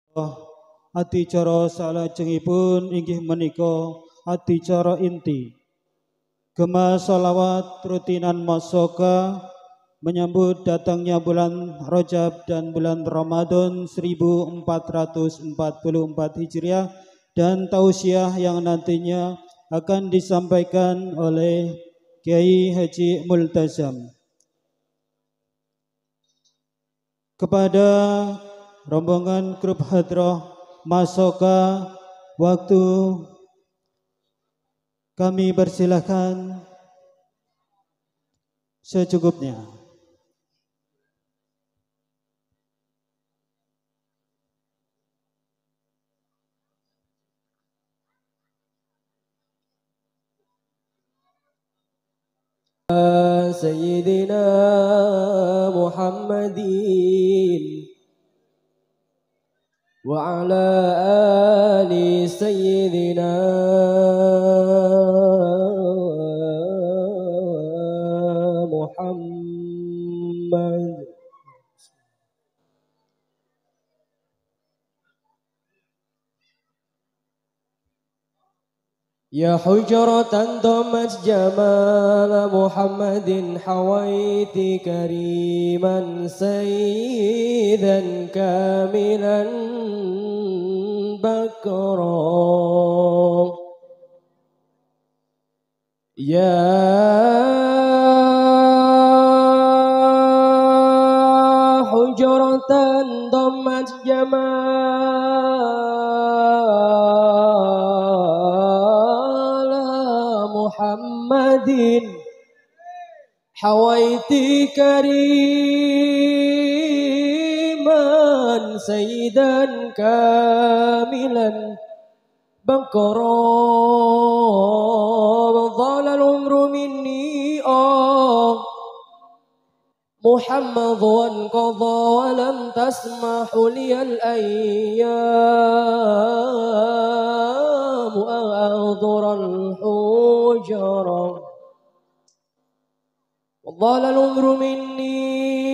Adicara salajengipun inggih menika adicara inti. Gema sholawat rutinan masoka menyambut datangnya bulan Rajab dan bulan Ramadan 1444 Hijriah dan tausiah yang nantinya akan disampaikan oleh Kiai Haji Multazam. Kepada rombongan grup hadrah masoka, waktu kami persilahkan secukupnya. Sayyidina Muhammadin wa ala ali Sayyidina Muhammad. يا حجرة ضمت جمال محمد حويت كريما سيدا كاملا بكرا يا حجرة ضمت جمال محمد حويت كريما سيدا كاملا بكرا ضال العمر مني محمد وانقضى ولم تسمح لي الأيام أغدر الحجرة وضال العمر مني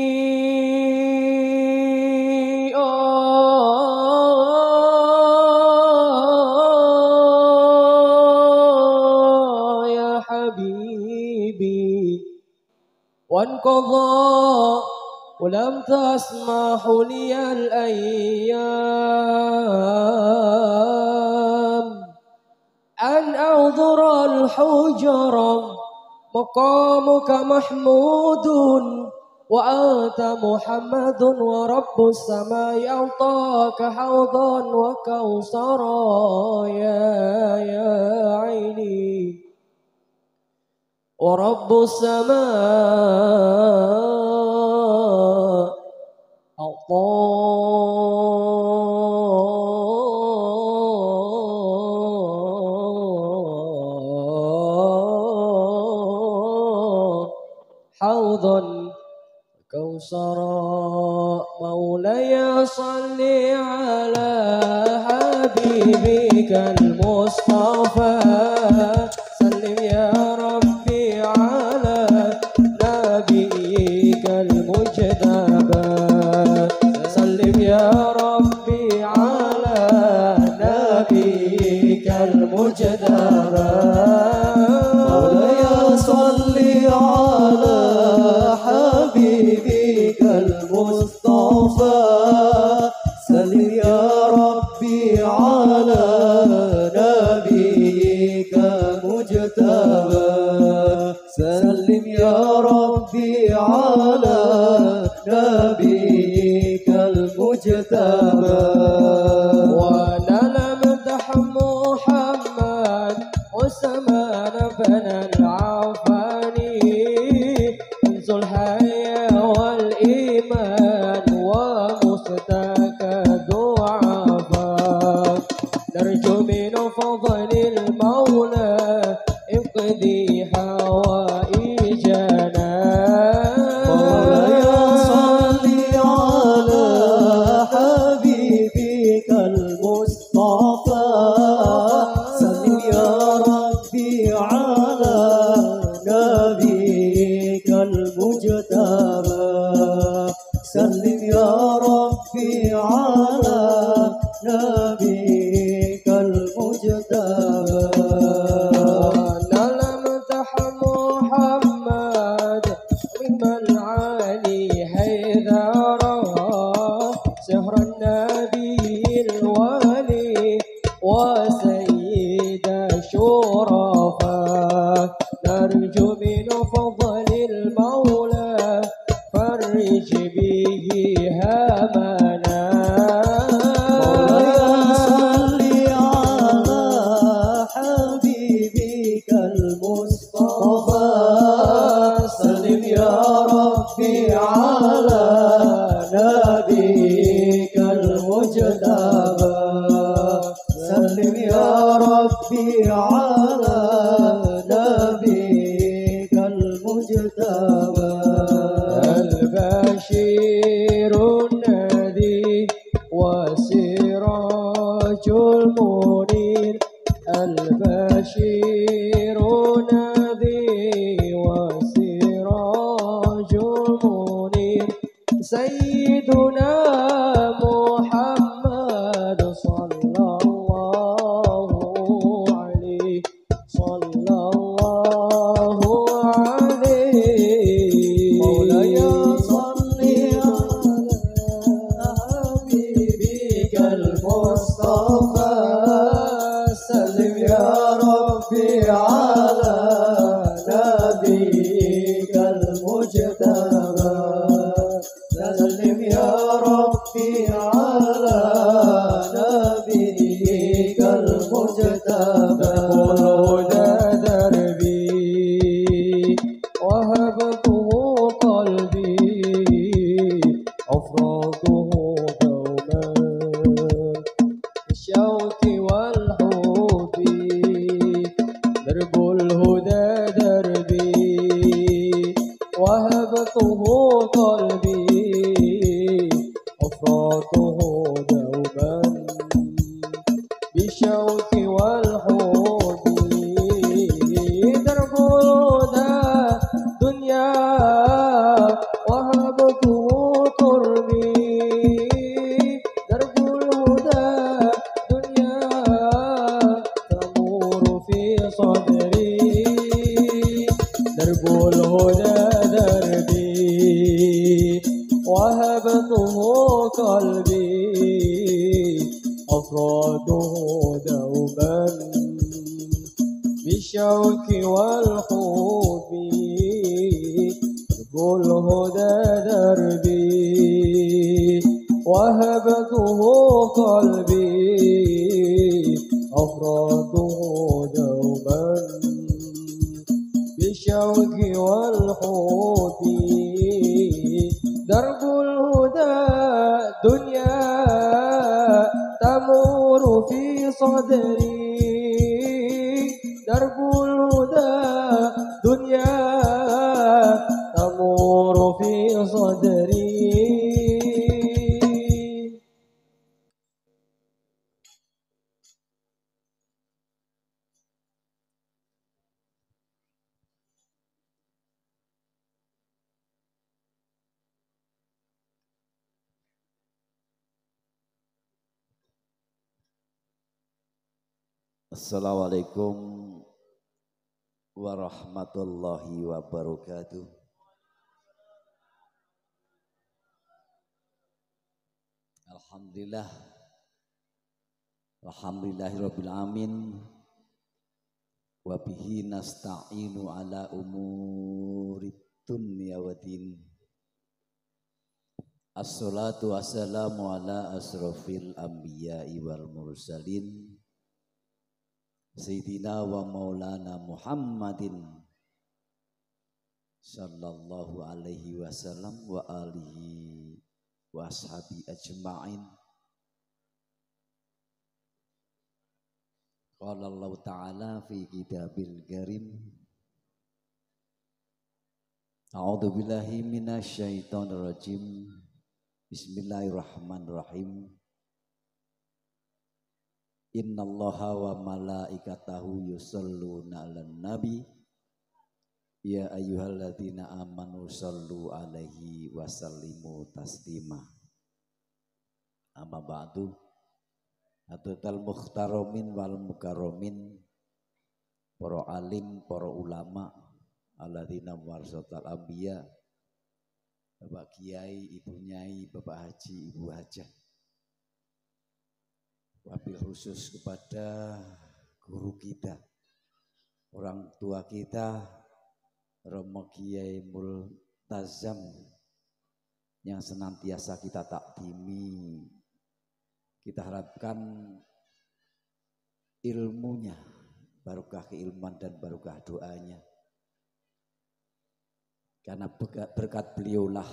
يا حبيبي وانقضى ولم تسمح لي الأيام أن أغدر الحجرة مقامك محمود وأنت محمد ورب السماء أعطاك حوضا وكوثرا يا عيني ورب السماء حوضا كوثرا مولاي صل على حبيبك المصطفى سلم يا ربي على نبيك المجتبى سلم يا ربي على نبيك المجتبى مولاي صل على حبيبك المصطفى سلم يا ربي على نبيك المجتبى سلم يا ربي على نبيك المجتبى وانا لمدح محمد وسمان بن العفاني كنز الحياة والإيمان ومستكد ضعفاء نرجو من فضل المولى اقضي حوائجنا مولاي صل على حبيبك نبيك المجتبى نلمتح محمد من علي حيدرا سهر النبي الولي وسيد الشرفاء نرجو من فضل المولى فرج به همنا صل على حبيبك المصطفى سلم يا ربي على نبيك المجتبى سلم يا ربي على نبيك المجتبى البشير النذير وسراج المنير البشير النذير وسراج المنير سيدنا محمد صلى الله عليه صلى الله عليه مولاي صل على حبيبك المصطفى سلم يا ربي على نبيك المجتبى سلم يا ربي على نبيك المجتبى هدى دربي وهبته قلبي أفراده دوما الشوق والحب درب الهدى دربي وهبته قلبي أفراده دوما بالشوق والحب درب الهدى دنيا وهبته قربي درب الهدى دنيا تمور في صدري درب الهدى دربي وهبته قلبي أفراده دوما بالشوك والحب درب الهدى دربي وهبته قلبي أفراده دوما بالشوق والحب درب الهدى دنيا تمر في صدري درب الهدى دنيا تمر في صدري Assalamualaikum warahmatullahi wabarakatuh. Alhamdulillah, alhamdulillahirabbil alamin. Wa bihi nasta'inu ala umurid dunya waddin. Assalatu wassalamu ala asrofil anbiya'i wal mursalin. Sayyidina wa maulana Muhammadin sallallahu alaihi wasallam wa alihi wa ashabi ajma'in. Qala Allah Ta'ala fi kitabil karim. A'udzu billahi minasy syaithanir rajim. Bismillahirrahmanirrahim. Innallaha wa malaikatahu yusholluna 'alan nabi ya ayyuhalladzina amanu shollu 'alaihi wa sallimu taslima. Amma ba'du. Hadratal mukhtaromin wal mukarromin, para alim, para ulama, alladzina warasatul anbiya, Bapak Kiai, Ibu Nyai, Bapak Haji, Ibu Hajah. Wabil khusus kepada guru kita, orang tua kita, Romo Kiai Multazam, yang senantiasa kita takdimi. Kita harapkan ilmunya, barokah keilmuan dan barokah doanya. Karena berkat beliaulah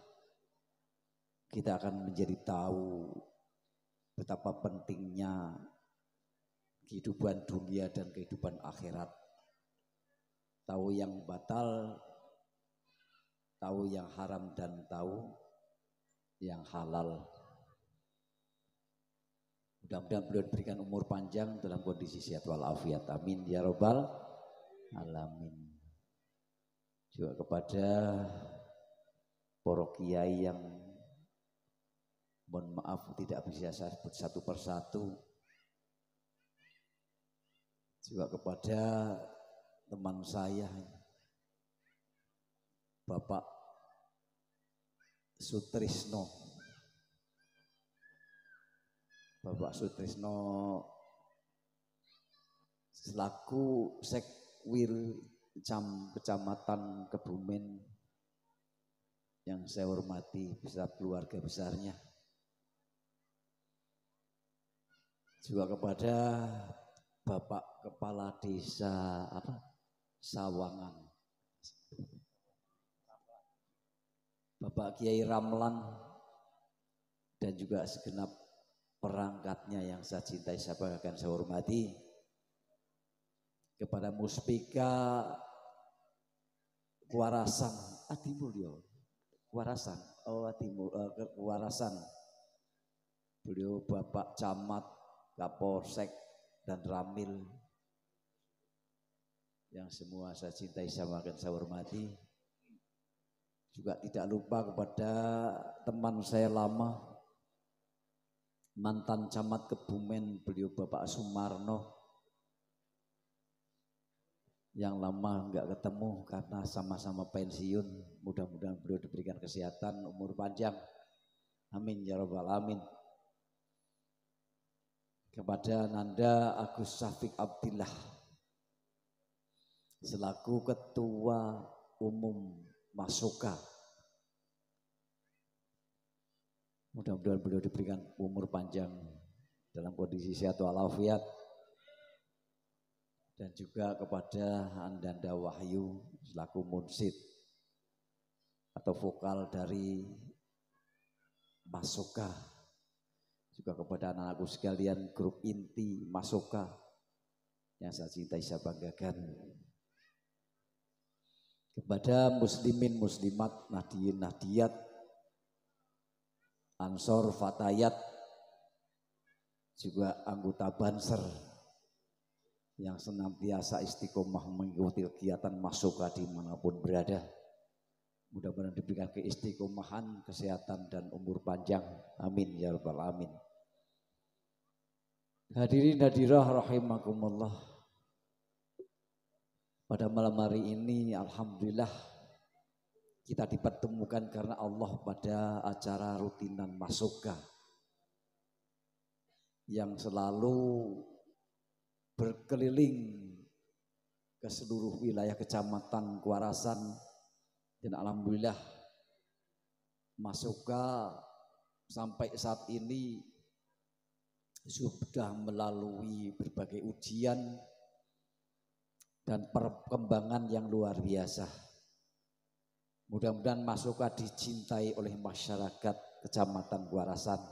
kita akan menjadi tahu betapa pentingnya kehidupan dunia dan kehidupan akhirat. Tahu yang batal, tahu yang haram, dan tahu yang halal. Mudah-mudahan beliau diberikan umur panjang dalam kondisi sehat walafiat. Amin ya robbal alamin. Juga kepada para kiai yang mohon maaf tidak bisa saya sebut satu persatu. Juga kepada teman saya Bapak Sutrisno. Bapak Sutrisno selaku Sekwir Kecamatan Kebumen yang saya hormati beserta keluarga besarnya. Juga kepada Bapak Kepala Desa Sawangan, Bapak Kiai Ramlan, dan juga segenap perangkatnya yang saya cintai, saya banggakan, saya hormati. Kepada Muspika Kuarasan, Kuarasan, Kuarasan. Beliau Bapak Camat, Kapolsek, dan Ramil, yang semua saya cintai, saya banggakan, saya hormati. Juga tidak lupa kepada teman saya lama, mantan Camat Kebumen, beliau Bapak Sumarno, yang lama nggak ketemu karena sama-sama pensiun. Mudah-mudahan beliau diberikan kesehatan, umur panjang. Amin ya robbal alamin. Kepada Nanda Agus Syafiq Abdillah selaku Ketua Umum Masoka, mudah-mudahan beliau diberikan umur panjang dalam kondisi sehat walafiat. Dan juga kepada Andanda Wahyu selaku munsid atau vokal dari Masoka. Juga kepada anak-anakku sekalian grup inti Masoka yang saya cintai, saya banggakan. Kepada muslimin muslimat, nahdiyin nahdiyat, ansor fatayat, juga anggota Banser yang senantiasa istiqomah mengikuti kegiatan Masoka dimanapun berada. Mudah-mudahan diberikan keistiqomahan, kesehatan, dan umur panjang. Amin ya rabbal alamin. Hadirin hadirah rahimakumullah. Pada malam hari ini alhamdulillah kita dipertemukan karena Allah pada acara rutinan Masoka yang selalu berkeliling ke seluruh wilayah Kecamatan Kuarasan. Dan alhamdulillah Masoka sampai saat ini sudah melalui berbagai ujian dan perkembangan yang luar biasa. Mudah-mudahan Masoka dicintai oleh masyarakat Kecamatan Kuarasan.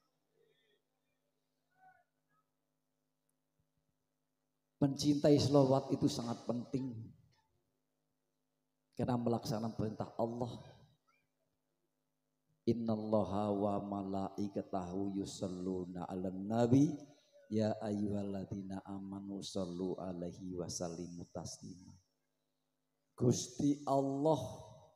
Mencintai sholawat itu sangat penting karena melaksanakan perintah Allah. Innallaha wa malaikatahu yusholluna 'alan nabi ya ayyuhalladzina amanu shollu 'alaihi wa sallimu taslima. Gusti Allah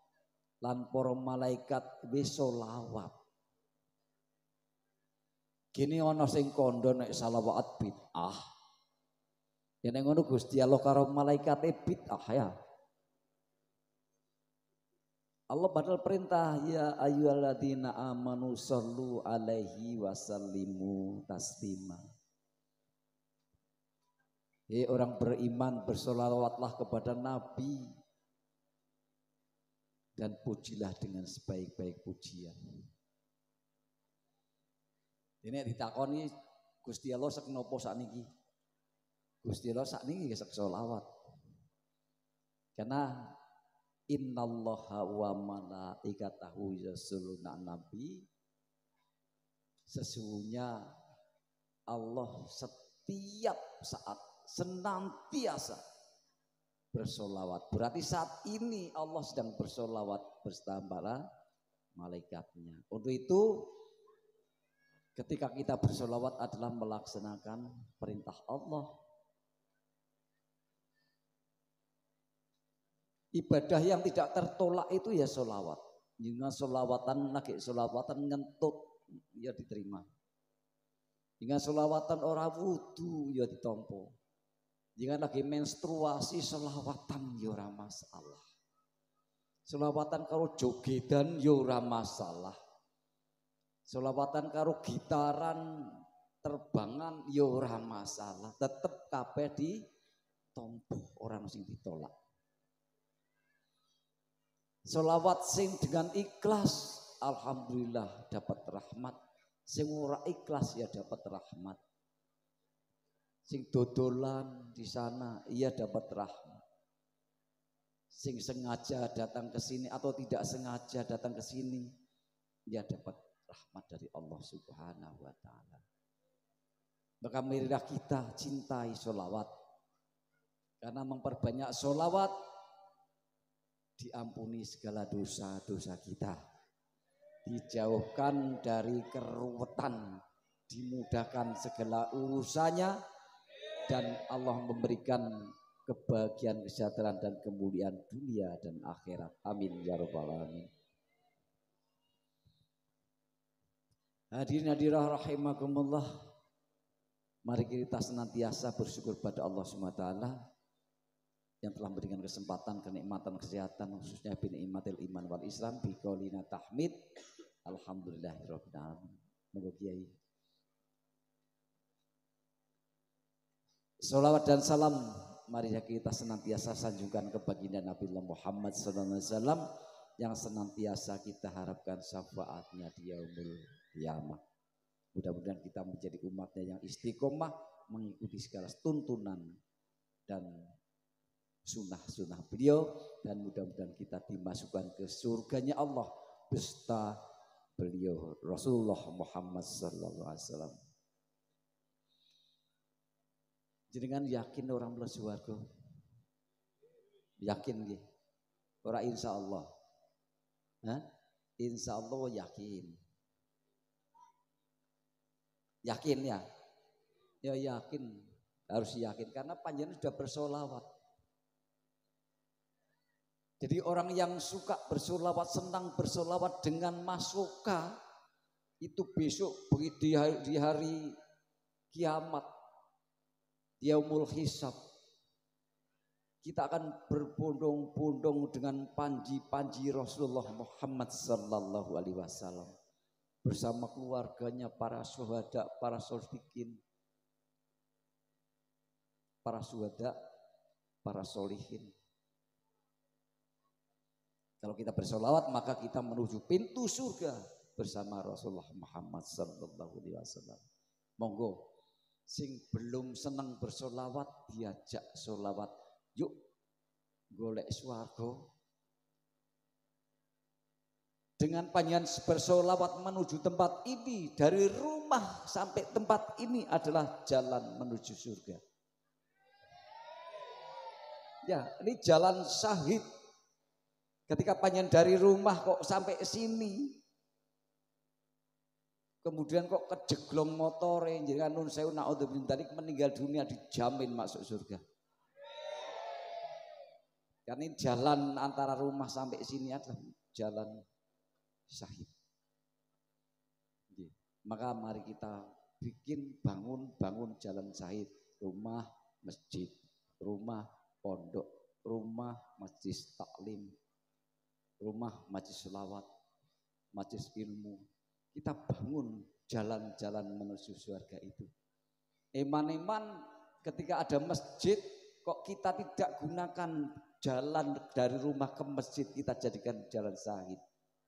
lan para malaikat wis sholawat Gini ana sing kandha nek selawat bid'ah. Ya nek ngono Gusti Allah karo malaikate bid'ah ya. Allah padahal perintah ya ayyuhalladzina amanu shollu alaihi wasallimu taslima. Hei orang beriman, bersolawatlah kepada Nabi dan pujilah dengan sebaik-baik pujian. Ini ditakoni Gusti Allah sak nopo sakniki? Gusti Allah sakniki sak selawat. Karena innallaha wa malaikatahu yusholluna nabi, sesungguhnya Allah setiap saat senantiasa bersolawat. Berarti saat ini Allah sedang bersolawat bersama para malaikatnya. Untuk itu ketika kita bersolawat adalah melaksanakan perintah Allah. Ibadah yang tidak tertolak itu ya solawat. Jangan solawatan lagi solawatan ngentut ya diterima. Jangan solawatan orang wudu ya ditompo. Jangan lagi menstruasi solawatan ya ora masalah. Solawatan karo jogedan ya ora masalah. Solawatan karo gitaran terbangan ya ora masalah. Tetep kabeh ditompo, orang sing ditolak. Solawat sing dengan ikhlas, alhamdulillah dapat rahmat. Sing ora ikhlas ya dapat rahmat. Sing dodolan di sana ia dapat rahmat. Sing sengaja datang ke sini atau tidak sengaja datang ke sini, ia dapat rahmat dari Allah Subhanahu wa taala. Maka marilah kita cintai solawat. Karena memperbanyak solawat diampuni segala dosa-dosa kita, dijauhkan dari keruwetan, dimudahkan segala urusannya, dan Allah memberikan kebahagiaan, kesejahteraan dan kemuliaan dunia dan akhirat. Amin ya rabbal alamin. Hadirin hadirat rahimakumullah, mari kita senantiasa bersyukur pada Allah Subhanahu wa taala yang telah memberikan kesempatan, kenikmatan, kesehatan, khususnya binikmatil iman wal Islam, biqaulina tahmid, alhamdulillahirabbil alamin. Monggo Kiai. Salawat dan salam mari kita senantiasa sanjungkan ke baginda Nabi Muhammad sallallahu alaihi wasallam yang senantiasa kita harapkan syafaatnya di yaumul qiyamah. Mudah-mudahan kita menjadi umatnya yang istiqomah mengikuti segala tuntunan dan sunnah-sunnah beliau, dan mudah-mudahan kita dimasukkan ke surganya Allah beserta beliau Rasulullah Muhammad sallallahu alaihi wasallam. Jenengan yakin orang mlebu swarga? Yakin nggih? Ora insyaallah. Hah? Insyaallah yakin. Yakin ya? Ya yakin, harus yakin karena panjenengan sudah bersolawat. Jadi orang yang suka bersolawat, senang bersolawat dengan masoka, itu besok di hari kiamat, yaumul hisab, kita akan berbondong-bondong dengan panji-panji Rasulullah Muhammad sallallahu alaihi wasallam bersama keluarganya, para syuhada, para sholihin, para syuhada, para sholihin. Kalau kita bersolawat maka kita menuju pintu surga bersama Rasulullah Muhammad sallallahu alaihi wasallam. Monggo sing belum senang bersolawat diajak solawat. Yuk golek swarga. Dengan panjenengan bersolawat menuju tempat ini, dari rumah sampai tempat ini adalah jalan menuju surga. Ya, ini jalan syahid. Ketika panjenengan dari rumah kok sampai sini, kemudian kok kejeglong motore, jenengan nun sewu naudzubillah tadi meninggal dunia, dijamin masuk surga. Karena ini jalan antara rumah sampai sini adalah jalan syahid. Maka mari kita bikin bangun jalan Syahid, rumah masjid, rumah pondok, rumah majlis taklim, rumah majlis selawat, majlis ilmu. Kita bangun jalan-jalan menuju surga itu. Eman-eman ketika ada masjid, kok kita tidak gunakan jalan dari rumah ke masjid, kita jadikan jalan Syahid.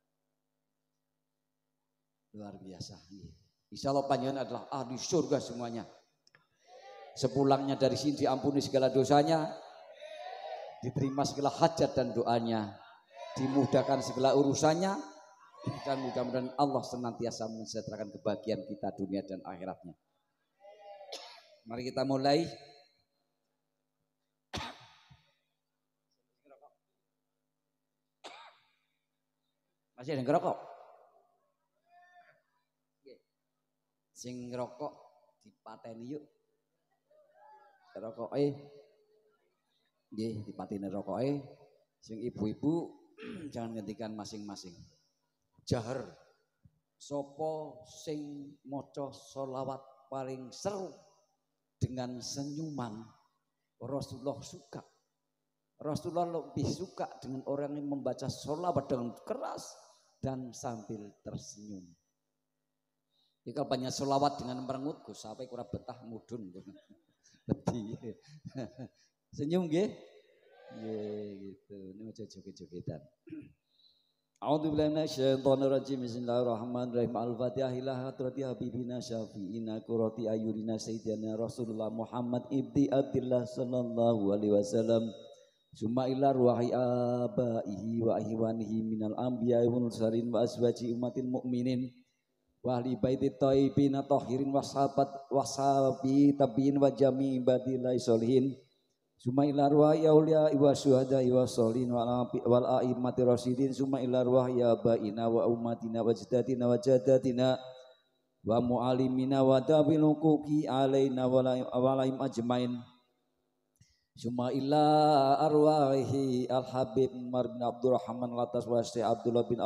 Luar biasa. Insya Allah panjenengan adalah ahli surga semuanya. Sepulangnya dari sini diampuni segala dosanya, diterima segala hajat dan doanya, dimudahkan segala urusannya, dan mudah-mudahan Allah senantiasa mensejahterakan kebahagiaan kita dunia dan akhiratnya. Mari kita mulai. Masih ada yang ngerokok? Sing ngerokok dipateni yuk. Rokoke nggih dipateni rokoke. Sing ibu-ibu jangan ngendikan masing-masing. Jahar sapa sing maca sholawat paling seru dengan senyuman, Rasulullah suka. Rasulullah lebih suka dengan orang yang membaca sholawat dengan keras dan sambil tersenyum. Jika banyak sholawat dengan merengut, Gus sampai kurang betah mudun. Senyum nggih? Nggih gitu. Ini aja joget-jogetan. A'udzubillahi minasyaitonirrajim. Bismillahirrahmanirrahim. Al-Fatihah ila hadrati habibina syafi'ina qurrati ayunina sayyidina Rasulullah Muhammad ibni Abdillah sallallahu alaihi wasallam. Summa ila ruhi abaihi wa ihwanihi minal anbiya'i wal mursalin wa azwaji ummatil mu'minin. Wa ahli baiti thayyibin tahirin wa sahabi tabiin wa jami' ibadillahi sholihin. Summa ila ruhi auliya wa syuhada wa sholihin wal a'immati rasyidin. Summa ila ruhi abaina wa ummatina wa jaddatina wa jaddatina wa mu'alimina wa dabil huquqi alaina wa alaihim ajmain. Summa ila arwahi al-habib Umar bin Abdurrahman latas wa Syekh Abdullah bin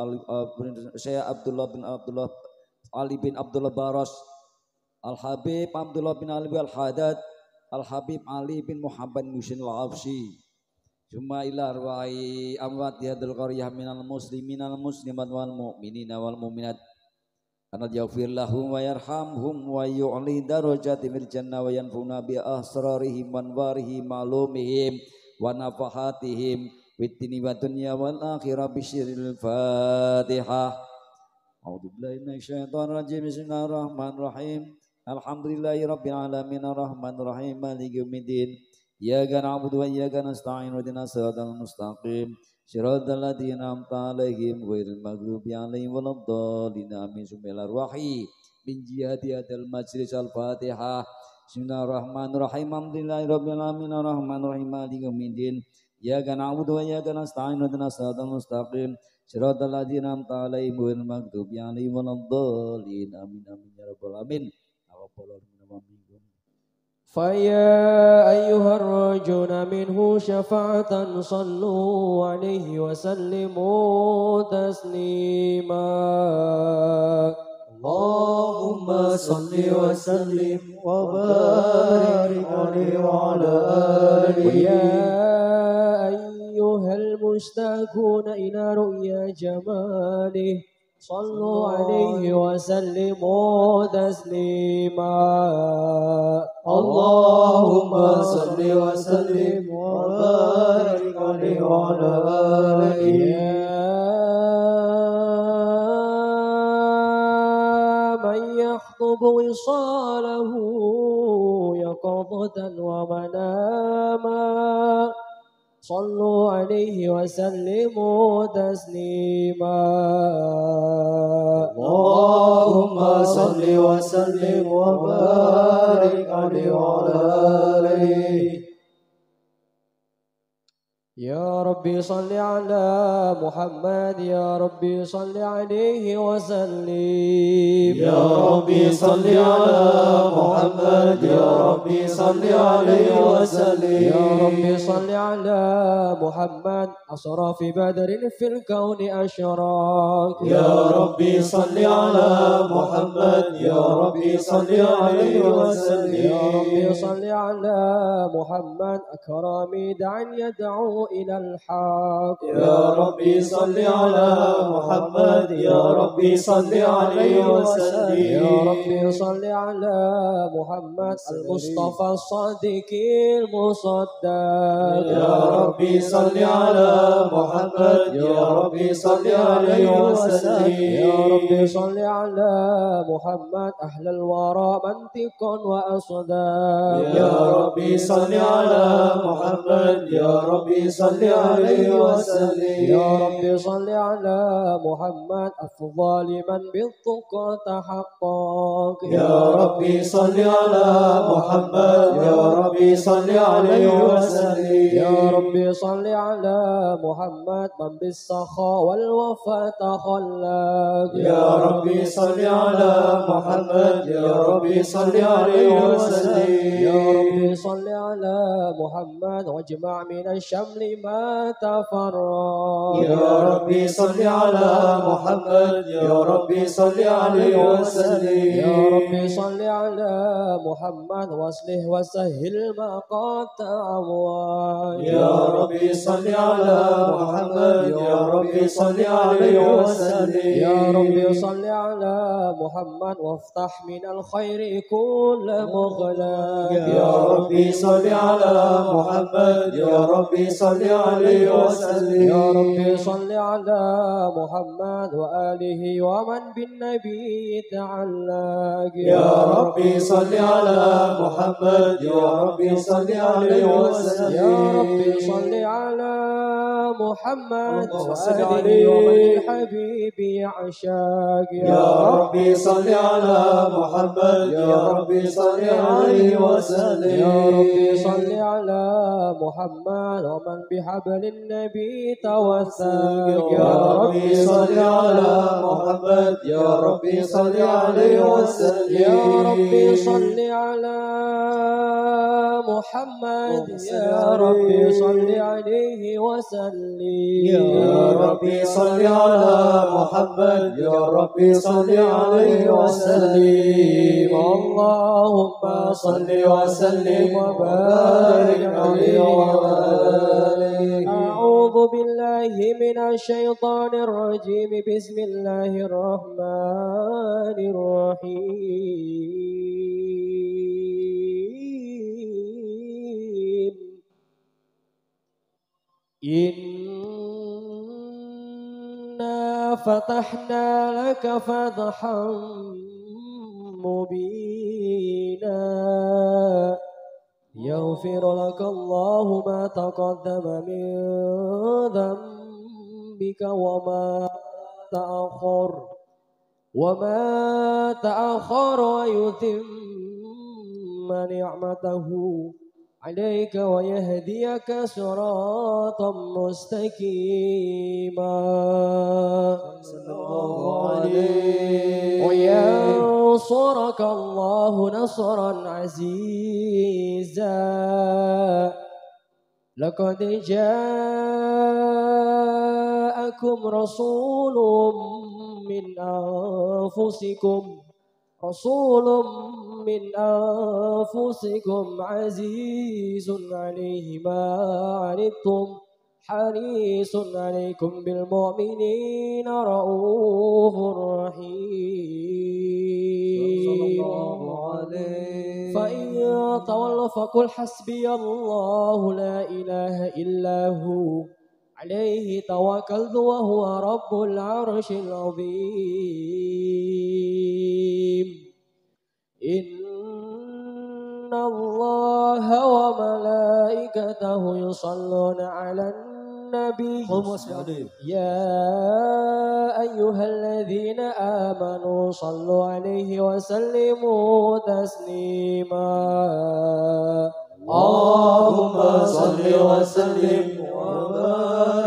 Ali bin Abdullah Baras, Al-Habib Abdullah bin Ali al-Haddad, Al-Habib Ali bin Muhammad Musin al-Afsi. Summa ila arwahi amwat hadil qaryah minal muslimin al-muslimat wal mu'minina wal mu'minat. Ana yaghfir lahum wa yarhamhum wa yu'li darajatihim fil jannah wa yanfuna bi asrarihim wa anwarihim ma'lumihim wa nafahatihim fid dunya wa dunya wal akhirah bisyiril Fatihah. A'udzubillahi minasyaitonir rajim. Bismillahirrahmanirrahim. Alhamdulillahirabbil alamin arrahmanir rahim maliki yaumiddin. Iyyaka na'budu wa iyyaka nasta'in ihdinas siratal mustaqim. Shiratal ladzina an'amta 'alaihim ghairil maghdubi 'alaihim waladdallin. Amin. Summa ruhi min jihati hadal majlis al-Fatihah. Bismillahirrahmanirrahim. Alhamdulillahirabbil alamin arrahmanir rahim maliki yaumiddin. Iyyaka na'budu wa iyyaka nasta'in ihdinas siratal mustaqim. Shiratal ladzina an'amta 'alaihim ghairil maghdubi 'alaihim waladdallin. Amin amin ya rabbal alamin. فيا أيها الرجون منه شفاعة صلوا عليه وسلموا تسليما. اللهم صل وسلم وبارك عليه وعلى آله. يا أيها المشتاقون إلى رؤيا جماله صلوا عليه وسلموا تسليما. اللهم صل وسلم وبارك عليه وعلى آله. يا من يخطب وصاله يقظة ومناما صلوا عليه وسلموا تسليما. اللهم صل وسلم وبارك عليه وعلى آله. يا رب ربي صل على محمد يا ربي صل عليه وسلم يا ربي صل على محمد يا ربي صل عليه وسلم يا ربي صل على محمد أسرى في بدر في الكون أشراك يا ربي صل على محمد يا ربي صل عليه وسلم يا ربي صل على محمد أكرمي دعا يدعو إلى الحق يا ربي صل على محمد يا ربي صل عليه وسلم يا ربي صل على محمد المصطفى الصادق المصدق يا ربي صل على محمد يا ربي صل عليه وسلم يا ربي صل على محمد أهل الورى منطق وأصداق يا ربي صل على محمد يا ربي صل عليه وسلم يا ربي صل على محمد أفضل من بالتقى تحقق يا ربي صل على محمد يا ربي صل عليه وسلم يا ربي صل على محمد من بالسخاء والوفاء تخلق يا ربي صل على محمد يا ربي صل عليه وسلم يا ربي صل على محمد واجمع من الشمل ما تفرق يا ربي صل على محمد يا ربي صل عليه وسلم يا ربي صل على محمد واصلح وسهل ما قد تعوج يا ربي صل على محمد يا ربي صل عليه وسلم يا ربي صل على محمد وافتح من الخير كل مغلق يا ربي صل على محمد يا ربي صل عليه وسلم يا ربي صل على محمد وآله ومن بالنبي تعلق يا ربي صل على محمد يا ربي صل عليه وسلم يا ربي صل على محمد اللهم صل وآله عليه. ومن الحبيب يعشاق يا ربي صل على محمد يا ربي صل عليه وسلم يا ربي صل على محمد ومن بحبل النبي توثق يا ربي صل على محمد يا ربي صل عليه وسلم يا ربي صل على محمد يا ربي صل عليه وسلم يا ربي صل على محمد يا ربي صل عليه وسلم اللهم صل وسلم وبارك عليه وعلى آله. أعوذ بالله من الشيطان الرجيم بسم الله الرحمن الرحيم إنا فتحنا لك فتحا مبينا يغفر لك الله ما تقدم من ذنبك وما تأخر ويتم نعمته عليك ويهديك صراطا مستقيما صلى الله عليه وينصرك الله نصرا عزيزا لقد جاءكم رسول من أنفسكم عزيز عليه ما عنتم حريص عليكم بالمؤمنين رؤوف رحيم فإن تولوا فقل حسبي الله لا إله إلا هو عليه توكلت وهو رب العرش العظيم إن الله وملائكته يصلون على النبي يا أيها الذين آمنوا صلوا عليه وسلموا تسليما اللهم صل وسلم وبارك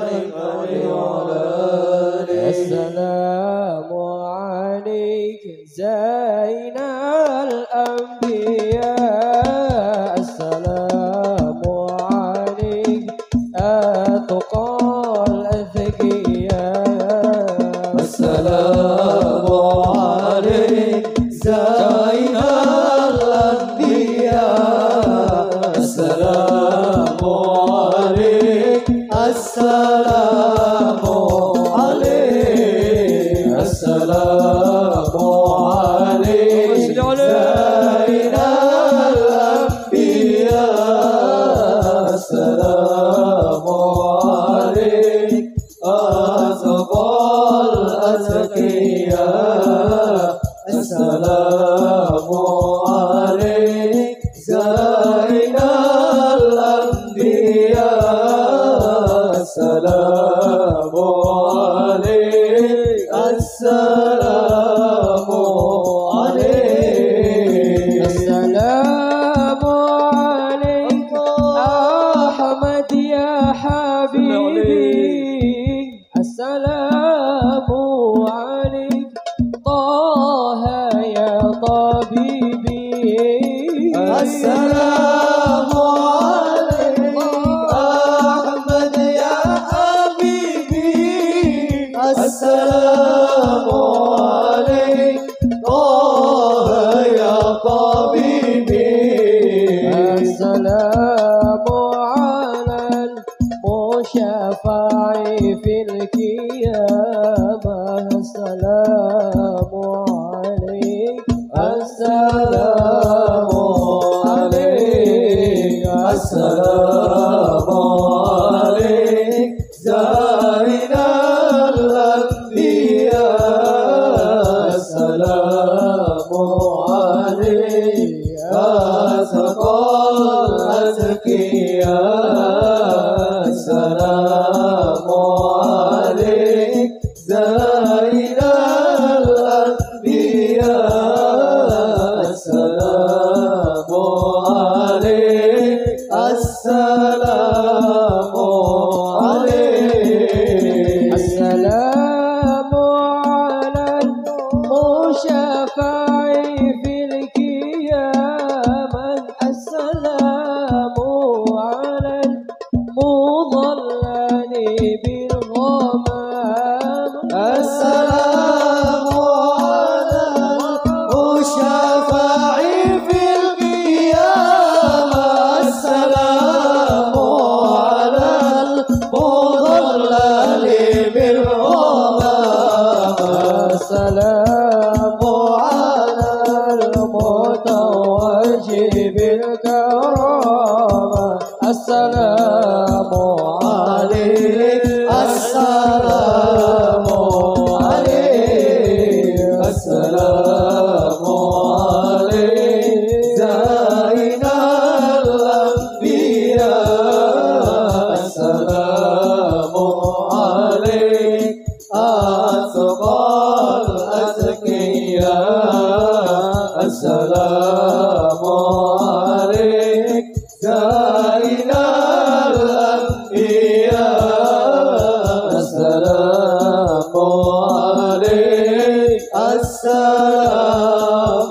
السلام عليك أحمد يا حبيبي السلام عليك طه يا طبيبي السلام على المشفع في القيامة السلام عليك السلام عليك السلام عليك زارنا الأنبياء السلام عليك أتقى الأتقياء السلام عليك زارنا الأنبياء السلام عليك السلام عليك السلام على المشفع في القيامة السلام على المضلل بالغمام السلام على المشفع في القيامة السلام على المضلل بالغمام السلام على المتوج بالكرامة السلام عليك السلام عليك السلام عليك زارنا الأنبياء السلام عليك أتقى الأتقياء السلام عليك زارنا الأنبياء السلام عليك السلام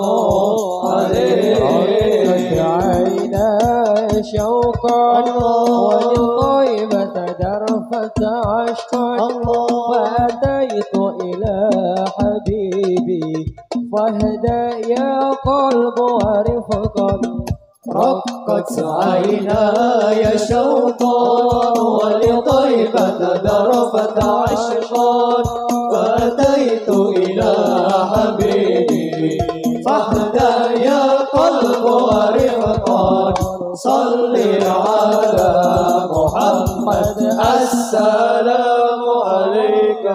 عليك عينا شوقا وللطيبة درفة عشقا فأتيت إلى حبيبي فاهدأ يا قلب ورفقا رقت عيناي شوقا ولطيبة درفة عشقا فأتيت إلى حبيبي فاهدأ يا قلب ورفقا صل على محمد السلام عليك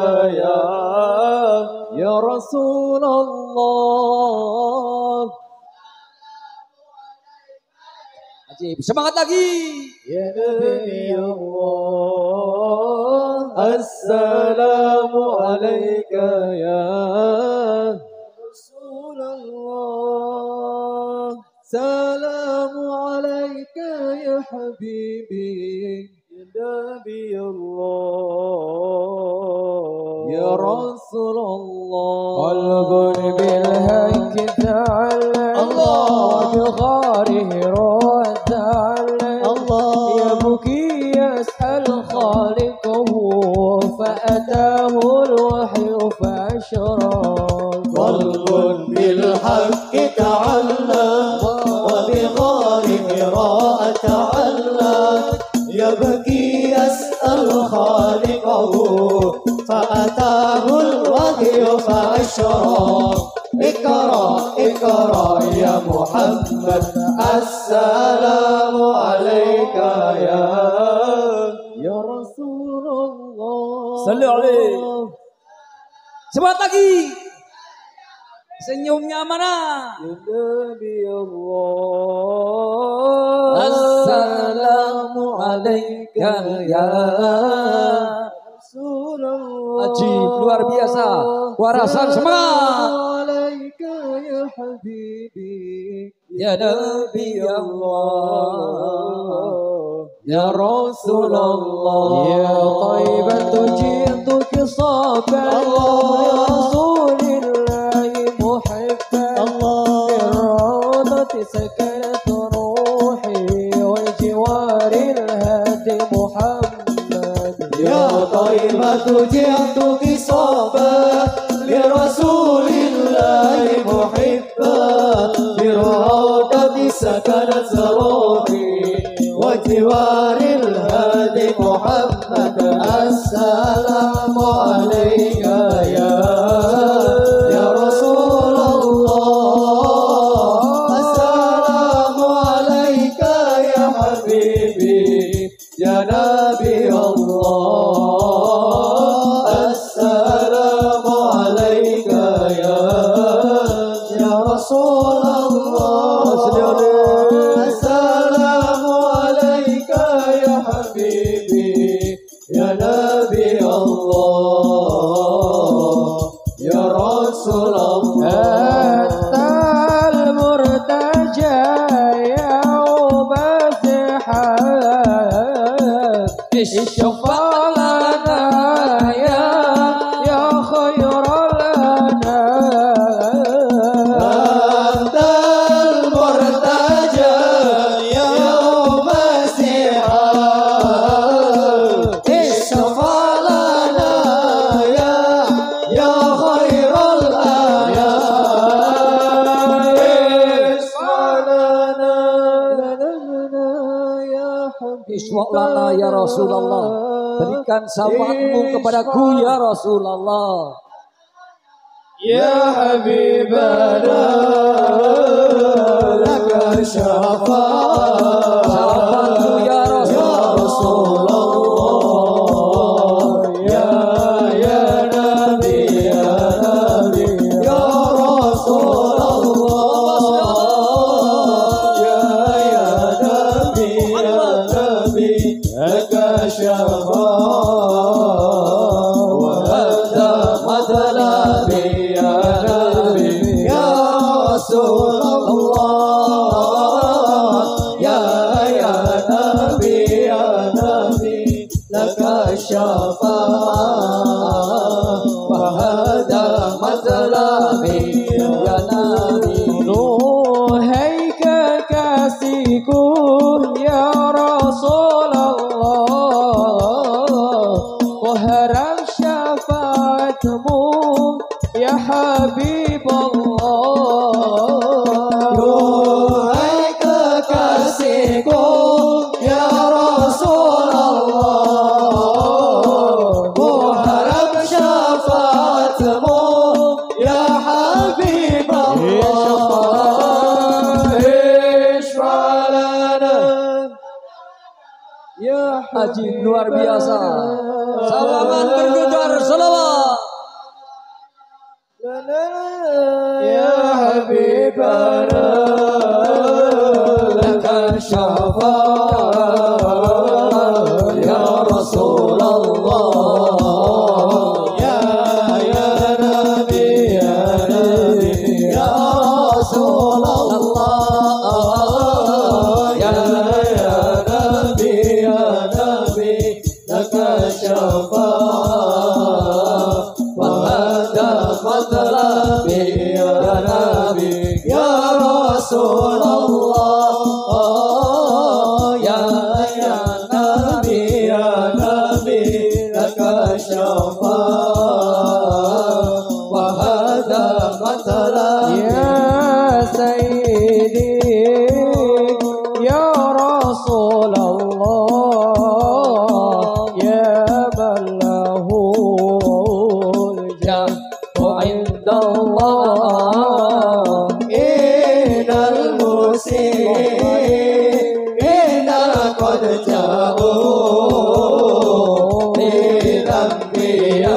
يا رسول الله Semangat lagi. يا نبي الله السلام عليك يا رسول الله سلام عليك يا حبيبي يا نبي الله يا رسول الله قلب بالهك تعلق الله بغاره روى تعلق الله يبكي يسأل خالقه فأتاه الوحي فأشرق قلب بالحق تعلق وبغاره راء تعلق يبكي يسأل خالقه فأتاه الوحي فأشرق اقرأ اقرأ يا محمد السلام عليك يا رسول الله Sallu alaihi. Semangat lagi. Senyumnya mana? يا نبي الله السلام عليك ya رسول الله Ajib, luar biasa. Warasan semangat. عليك يا حبيبي Ya Nabi Allah, Ya Rasulullah. يا طيبة جئتك صابا لرسول الله محبا بالروضة سكنت الكلمة جئتك صابا لرسول الله محبا بالروضة سكنت روحي وجوار الهادي محمد السلام عليك يا رسول الله السلام عليك يا حبيبي يا نبي الله السلام عليك يا رسول الله السلام عليك يا حبيبي يا نبي الله يا رسول الله أنت المرتجى يوم الزحام اشفع لنا يا خير الأنام أنت المرتجى يوم الزحام اشفع لنا يا خير الأنام اشفع لنا يا حبيبي Iswa'lana ya Rasulullah, berikan syafaatmu kepadaku ya Rasulullah. يا حبيبنا لك الشفاعة Syafaatku ya يا رسول الله يا نبي يا رسول الله يا نبي لك الشفاعة وأنت مطلبي يا نبي يا رسول الله يا نبي لك الشفاعة وهذا مطلبي يا نبي Nuhaik kasihku ya Rasulullah, ku harap syafaatmu ya Habibullah. Duhai kekasihku ya Rasulullah, ku harap syafaatmu ya Habibullah. Ishfa' lana ya Ajib luar biasa. Salaman bergedar selawat. يا حبيبنا لك الشفاعة يا رسول الله يا نبي يا رسول الله يا نبي لك الشفاعة وهذا مطلبي يا نبي يا رسول الله يا نبي لك الشفاعة وهذا مطلبي Ya Sayyidi Ya Rasulullah, Ya man lahul jahu indallah. إن المسيئين قد جاءوا لذنبي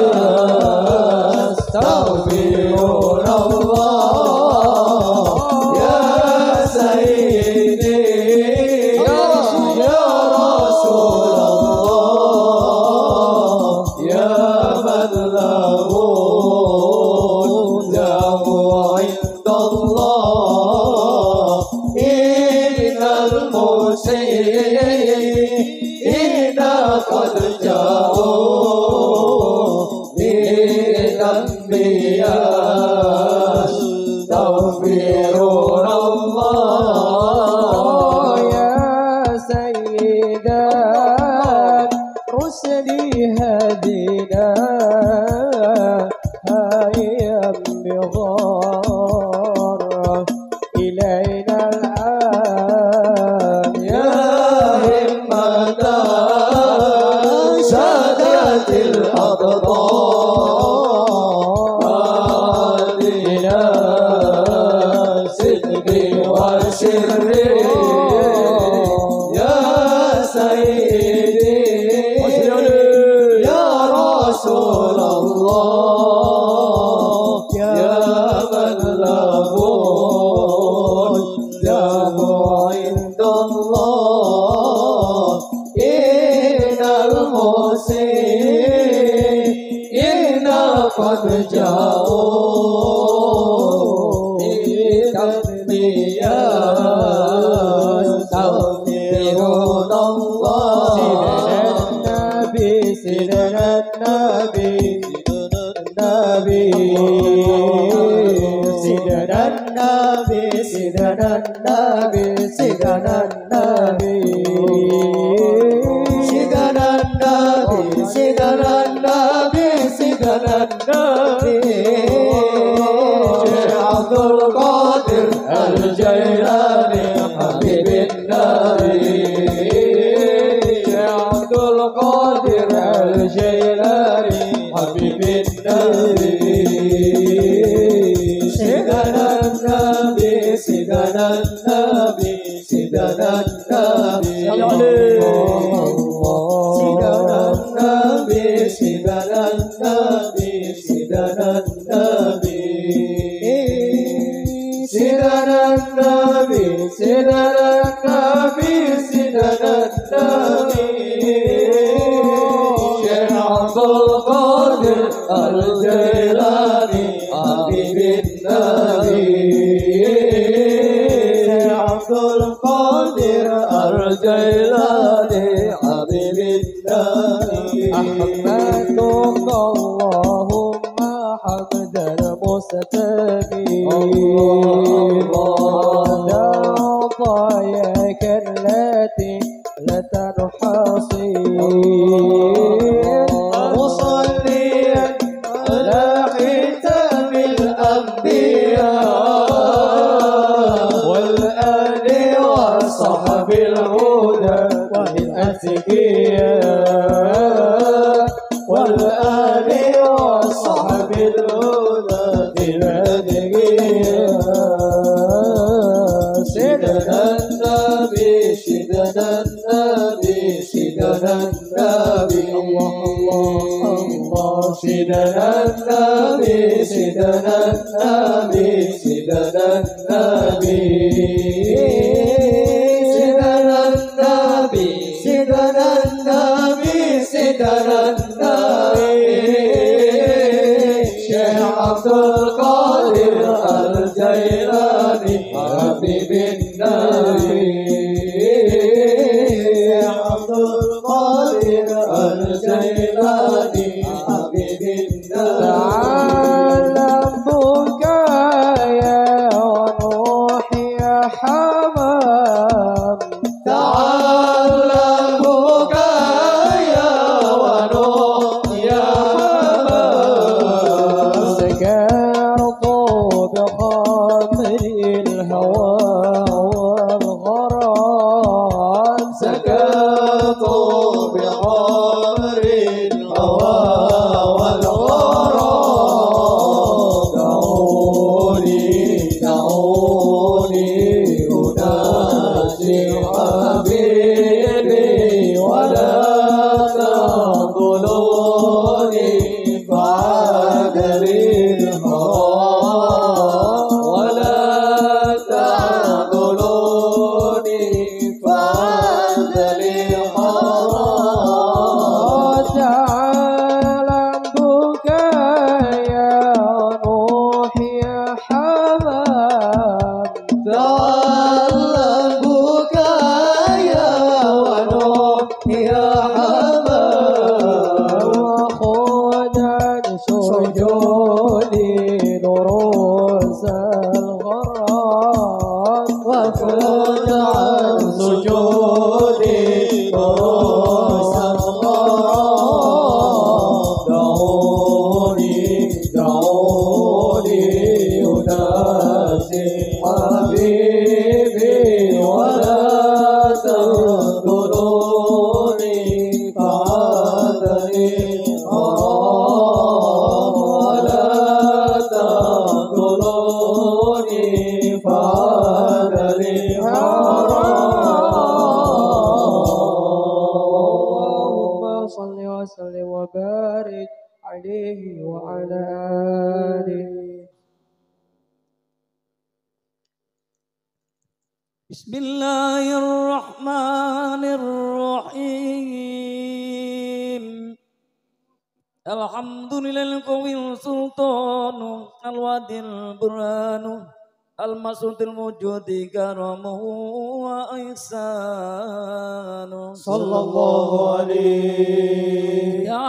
يستغفرون الله يا سيدي يا رسول الله يا من له الدم عند الله إن المسيئين قد جاءوا لذنبي يستغفرون الله Ya Sayyidan Rusli مدينة هيا بغار إلينا الآن يا همة سادات الأقطار إلى صدقي وسري يا سيدي يا رسول الله يا من له الذهب عند الله إن المحسنين قد جاءوا يستغفرون الله سيدنا النبي سيدنا النبي سيدنا النبي سيدنا النبي سيدنا النبي سيدنا النبي سيدنا النبي شيخ عبد القادر الجيلاني حبيب النبي شيخ عبد القادر الجيلاني حبيب النبي سيدنا النبي سيدنا النبي سيدنا النبي سيدنا النبي سيدنا النبي سيدنا النبي سيدنا النبي سيدنا النبي سيدنا النبي شيخ عبد القادر الجيلاني حبيب النبي شيخ عبد القادر الجيلاني حبيب النبي أحمدك اللهم حمد المستقيم على عطاياك التي لا تنحصي مصليا على ختام الأنبياء والآل وصحب الهدى والأتقياء والآل وصحب الهدى والأتقياء سيدنا النبي سيدنا النبي سيدنا النبي الله الله سيدنا النبي سيدنا النبي سيدنا النبي سيدنا النبي سيدنا النبي سيدنا النبي شيخ عبد القادر الجيلاني حبيب النبي عبد القادر الجيلاني حبيب النبي تعلم بكايا ونوح يا حمام تعلم بكايا ونوح يا حمام سكرت بخاطر الهوى والغرام سكت بحمر الهوى والغرام دعوني دعوني أناجي حبيبي ولا تنظلوني بعد الحرام ولا تنظلوني بعد الحرام تعلم بكايا ونوح يا حمام تعلم بكايا ونوح يا حمام وخذ عن سجودي دروس الغرام وخذ عن سجودي دروس الغرام عليه وعلى آله. بسم الله الرحمن الرحيم. الحمد لله القوي السلطان الوادي البرهان المسعود الموجود كرمه وإحسانه صلى الله عليه. يا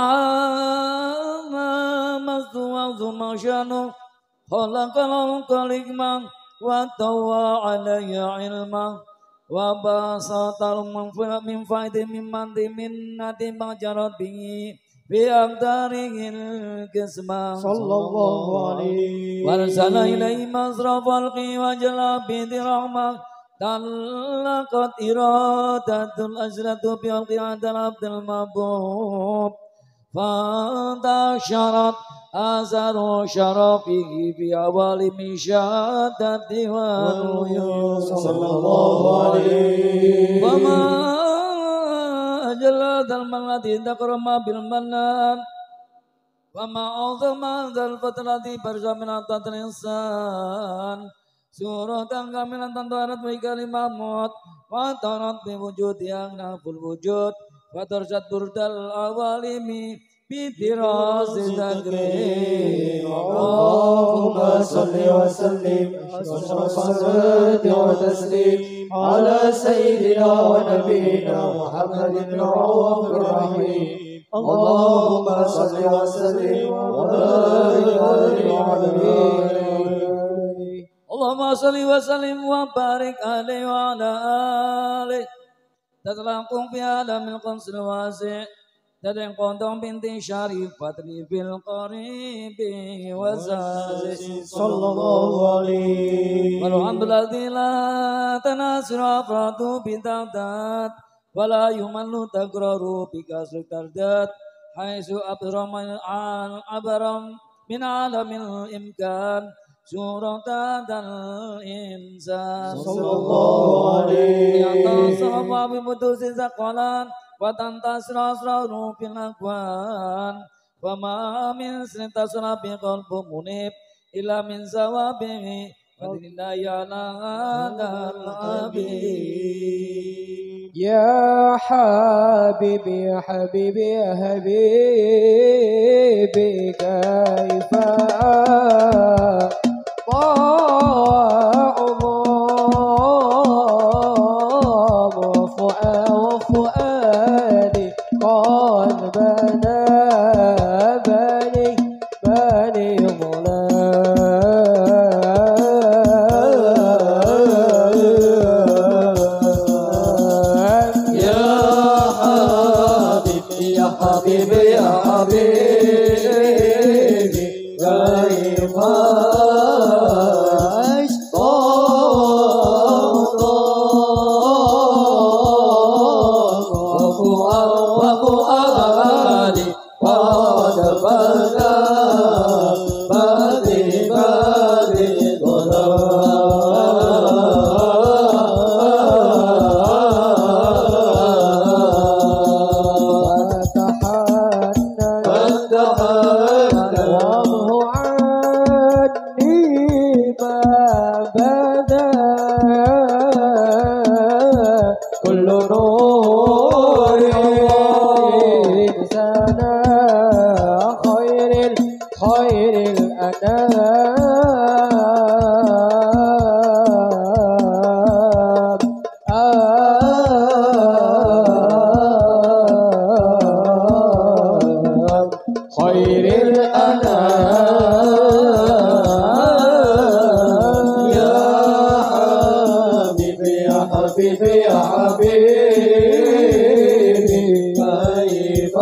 عظم شانه خلق الخلق وطوى علي علما وبسط من فائد من منة بجرت به في أقداره القسمة صلى الله عليه. وارسل إليه مصرف الخلق وجلى به رحمة طلقت إرادة الأجرة بخلق عند العبد المحبوب فانتشرت أثر شرفه في أول مشاهدة والعيون صلى الله عليه. وما أجل ذا الذي تكرم بالمنان وما أعظم ذا الفترة برجع من عطاة الإنسان سورة كاملة تنطرت بكلمة موت وترت بوجود yang naful wujud وترشد برد الأوالم بدراس التكريم اللهم صل وسلم وصلاة وتسليم على سيدنا ونبينا محمد الرؤوف الرحيم. اللهم صل وسلم وبارك عليه. اللهم صل وسلم وبارك عليه وعلى آله تتلاقوا في عالم القدس الواسع تدعون بنت شريفة في القريب وزازه صلى الله عليه. والحمد الذي لا تناصر أفراد بتعداد ولا يمل تقرر بكسر ترداد حيث أبرم من عالم الإمكان سورة الإنسان صلى الله عليه. يتصرف بمدوس زقلان وتنتصر أسراره في الأكوان وما من سنتصر بقلب منيب إلا من ثوابه فضل الله على هذا العبيد. يا حبيبي يا حبيبي يا حبيبي كيف وفؤادي قد بنى بني ظلام. يا حبيبي يا حبيبي يا حبيبي كيف وفؤادي قد بدا بدي كل نور سنا خير الأنام خير الأنام. يا حبيبي يا حبيبي يا حبيبي كيف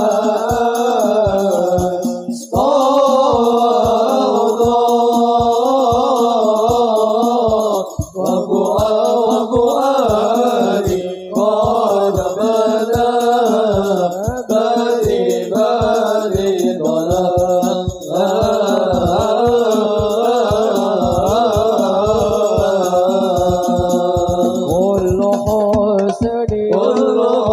وفؤادي قد بدا بدي ظلام. كل حسن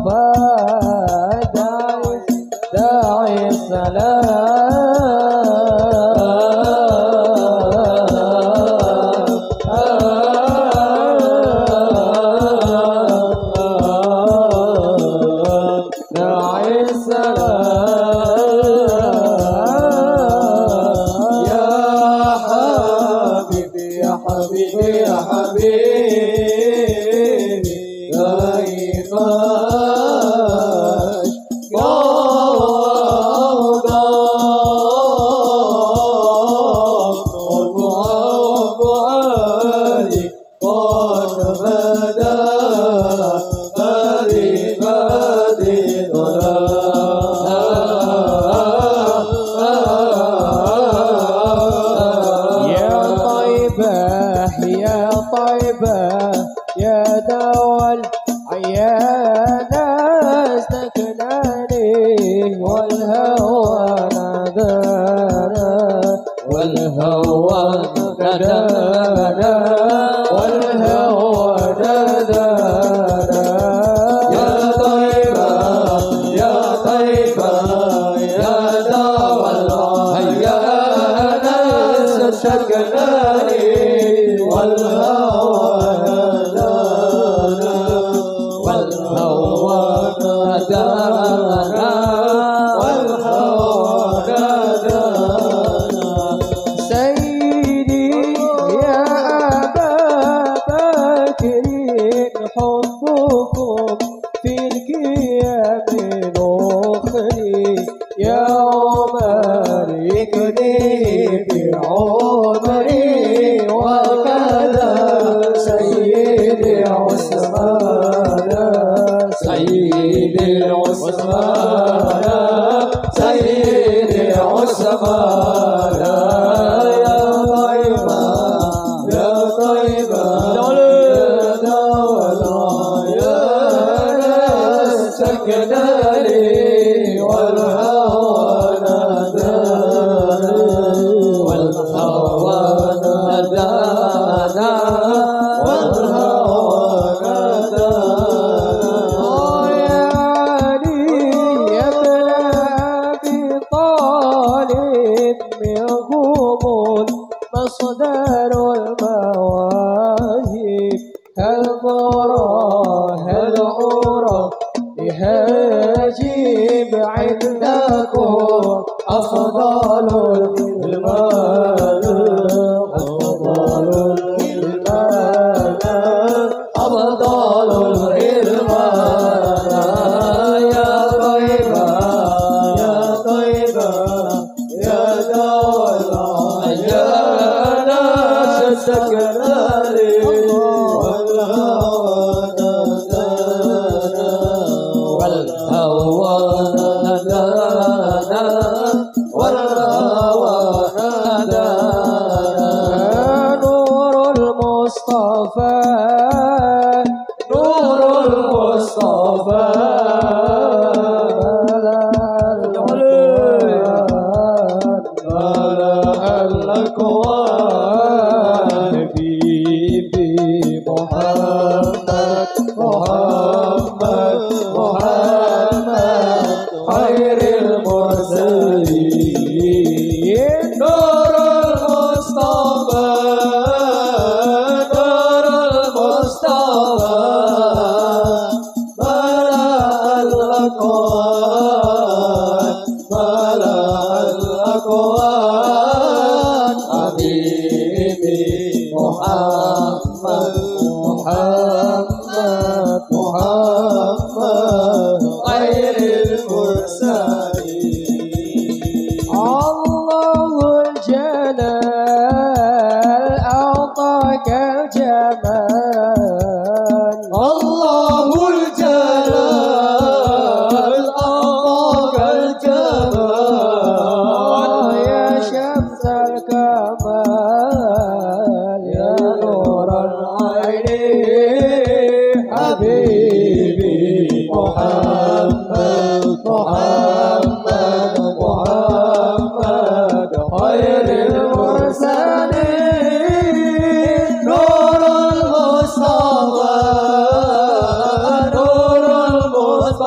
المصطفى داعي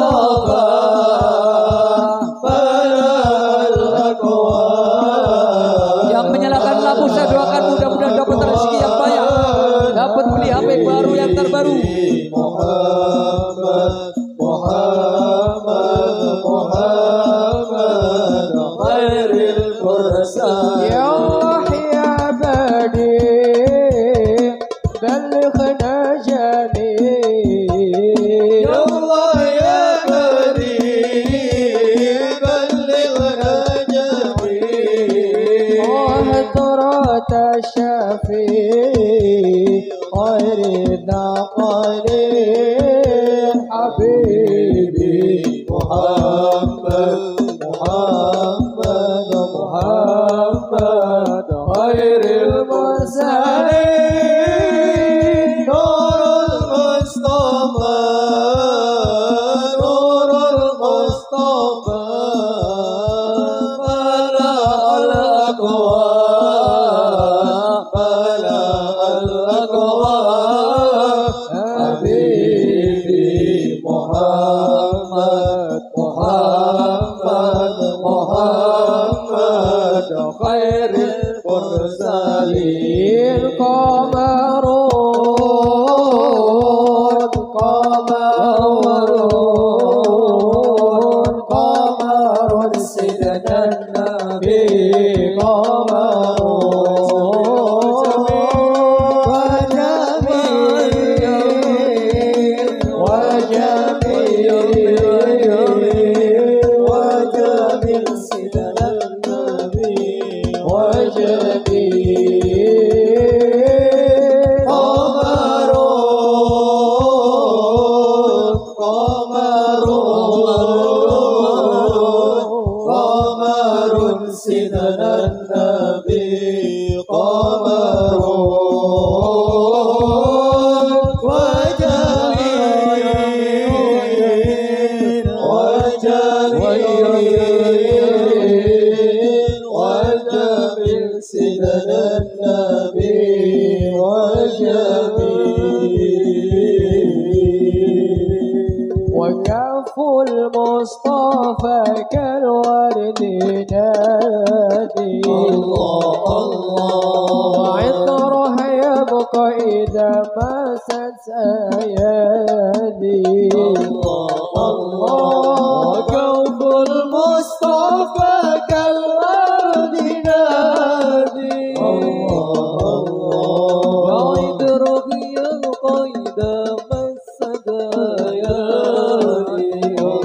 المصطفى Yang menyalakan lampu saya doakan mudah-mudahan dapat rezeki yang banyak, dapat beli HP baru yang terbaru. Muhammad khairil mursal. Ya Allah ya badi balighna jami. Ya Allah ya karim balighna jami. وحضرة الشفيع خير النقل حبيبي محمد خير المرسلين نور المصطفى بلغ الأقوام حبيبي محمد خير المرسلين قمر سيدنا النبي وجميل سيدنا النبي قمر سيدنا النبي قمر وجميل سيدنا النبي وكف المصطفى كالورد نادي وعطره يبقى إذا مست أيادي وكف المصطفى كالورد نادي وعطره يبقى إذا مست أيادي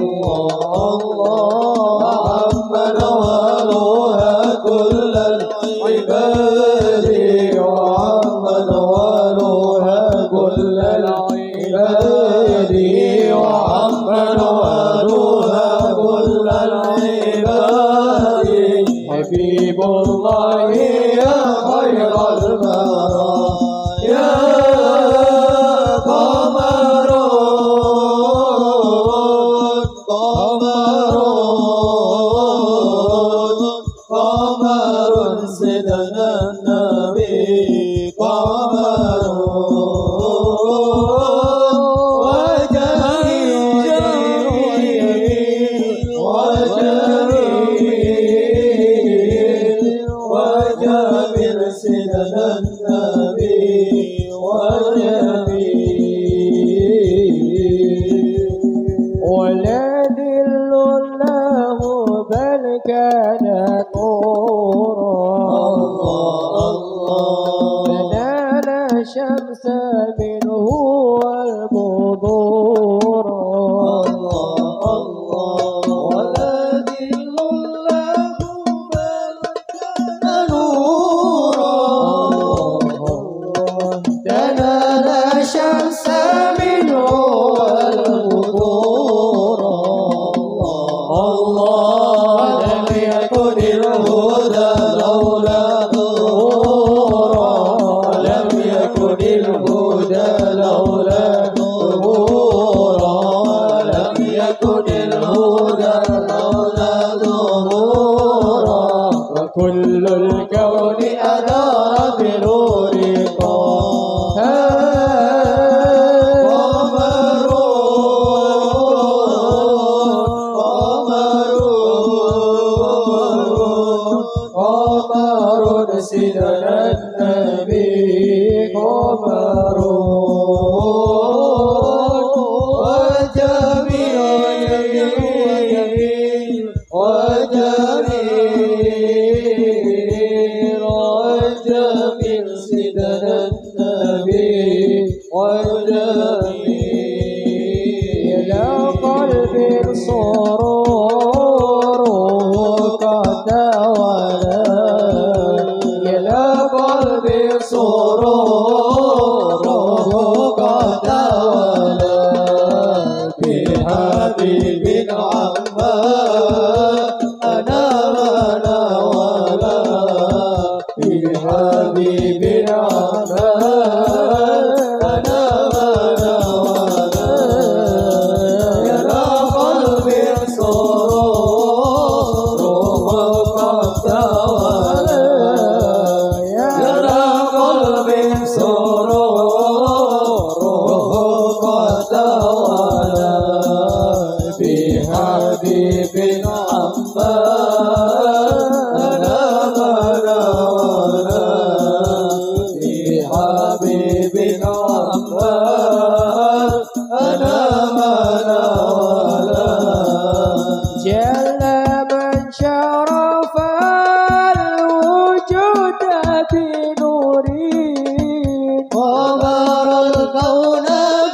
محمد ولوها كل العباد محمد ولوها كل العباد محمد ولوها كل العباد حبيب الله يا خير البرايا قمر سيدنا النبي قمر وجميل سيدنا النبي ولا ذل له بل كان نورا فنال شمس منه والبذور ولا ذل له بل كان نورا تنال شمس منه والبذور لم يكن الهدى لولا ظهورا لم يكن الهدى لولا ظهورا لم يكن الهدى لولا ظهورا وكل الكون أدار بنور طه والجميل والجميل سيدنا النبي والجميل يا قلبي سرور قد ولا يا قلبي سرور قد ولا بحبيب عما أنا ولا ولا بحبيب عما أنا ولا ولا يا قلبي سرور قد ولا يا قلبي سرور قد ولا بحبيب عما أنا ولا ولا بحبيب عما أنا ولا ولا جل من شرف الوجود بنوره وغار الكون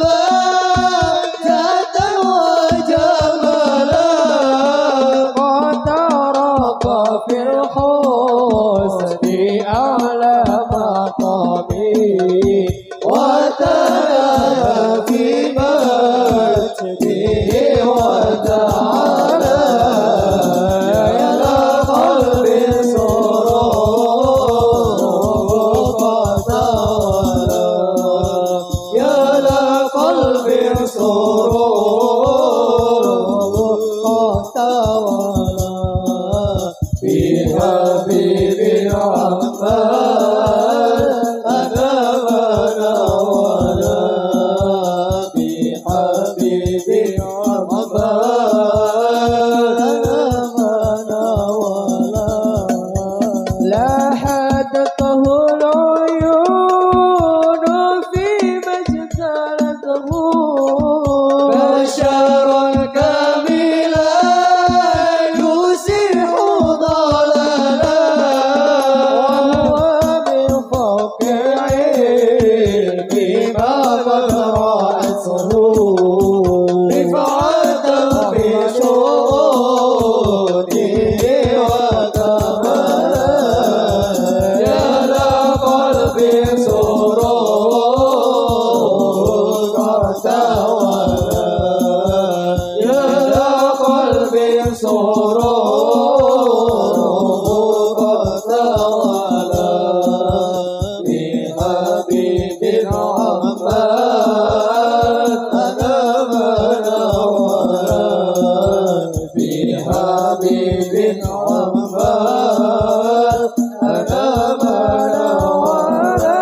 بهجة وجمالا قد ربى في الحسن أعلى مقامي وتلا في مجده وتعالى يا قلبي سرور قد ولا يا قلبي سرور قد ولا بحبيب عما أنا ولا ولا بحبيب عما أنا ولا ولا لاحدته العيون في مجدلته بشر كاملا يسيح ضلالا وهو من فوق علمي ما قد رأته رفعة في شؤونه وكمالا يا قلبي سرور قد ولا يا قلبي سرور قد ولا بحبيب عما أنا ولا ولا بحبيب عما أنا ولا ولا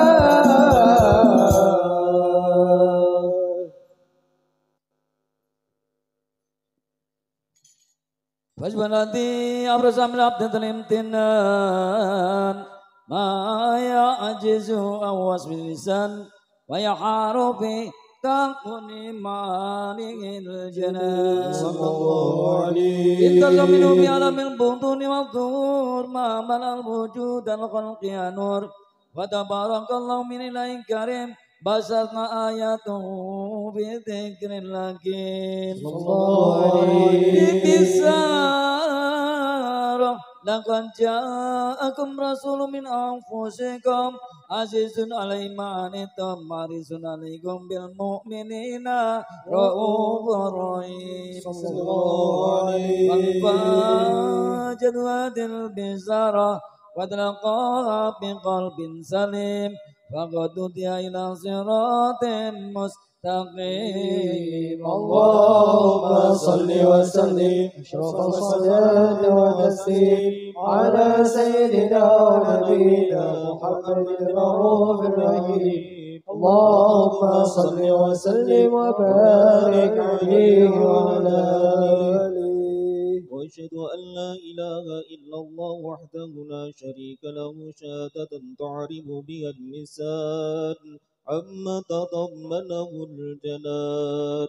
فاجبنتي أبرز من عبد الامتنان ما يعجز أو وصف اللسان ويحار في تكون مالك الجنان صلى الله عليه انتظر منه بعالم البطون والظهور ما ملأ الوجود الخلق يا نور وتبارك الله من إله كريم بسطنا آياته بذكر الحكيم صلى الله عليه انتصار لقد جاءكم رسول من أنفسكم عزيز عليه ما عنتم حريص عليكم بالمؤمنين رؤوف رحيم صلى الله عليه فانفاجت وادي البشارة وتلقاها بقلب سليم فقد هدي إلى صراط مستقيم اللهم صل وسلم أشرف الصلاة والتسليم على سيدنا ونبينا محمد الرؤوف الرحيم اللهم صل وسلم وبارك عليه وعلى آله وأشهد أن لا إله إلا الله وحده لا شريك له شهادة تعرف بها اللسان عما تضمنه الجنان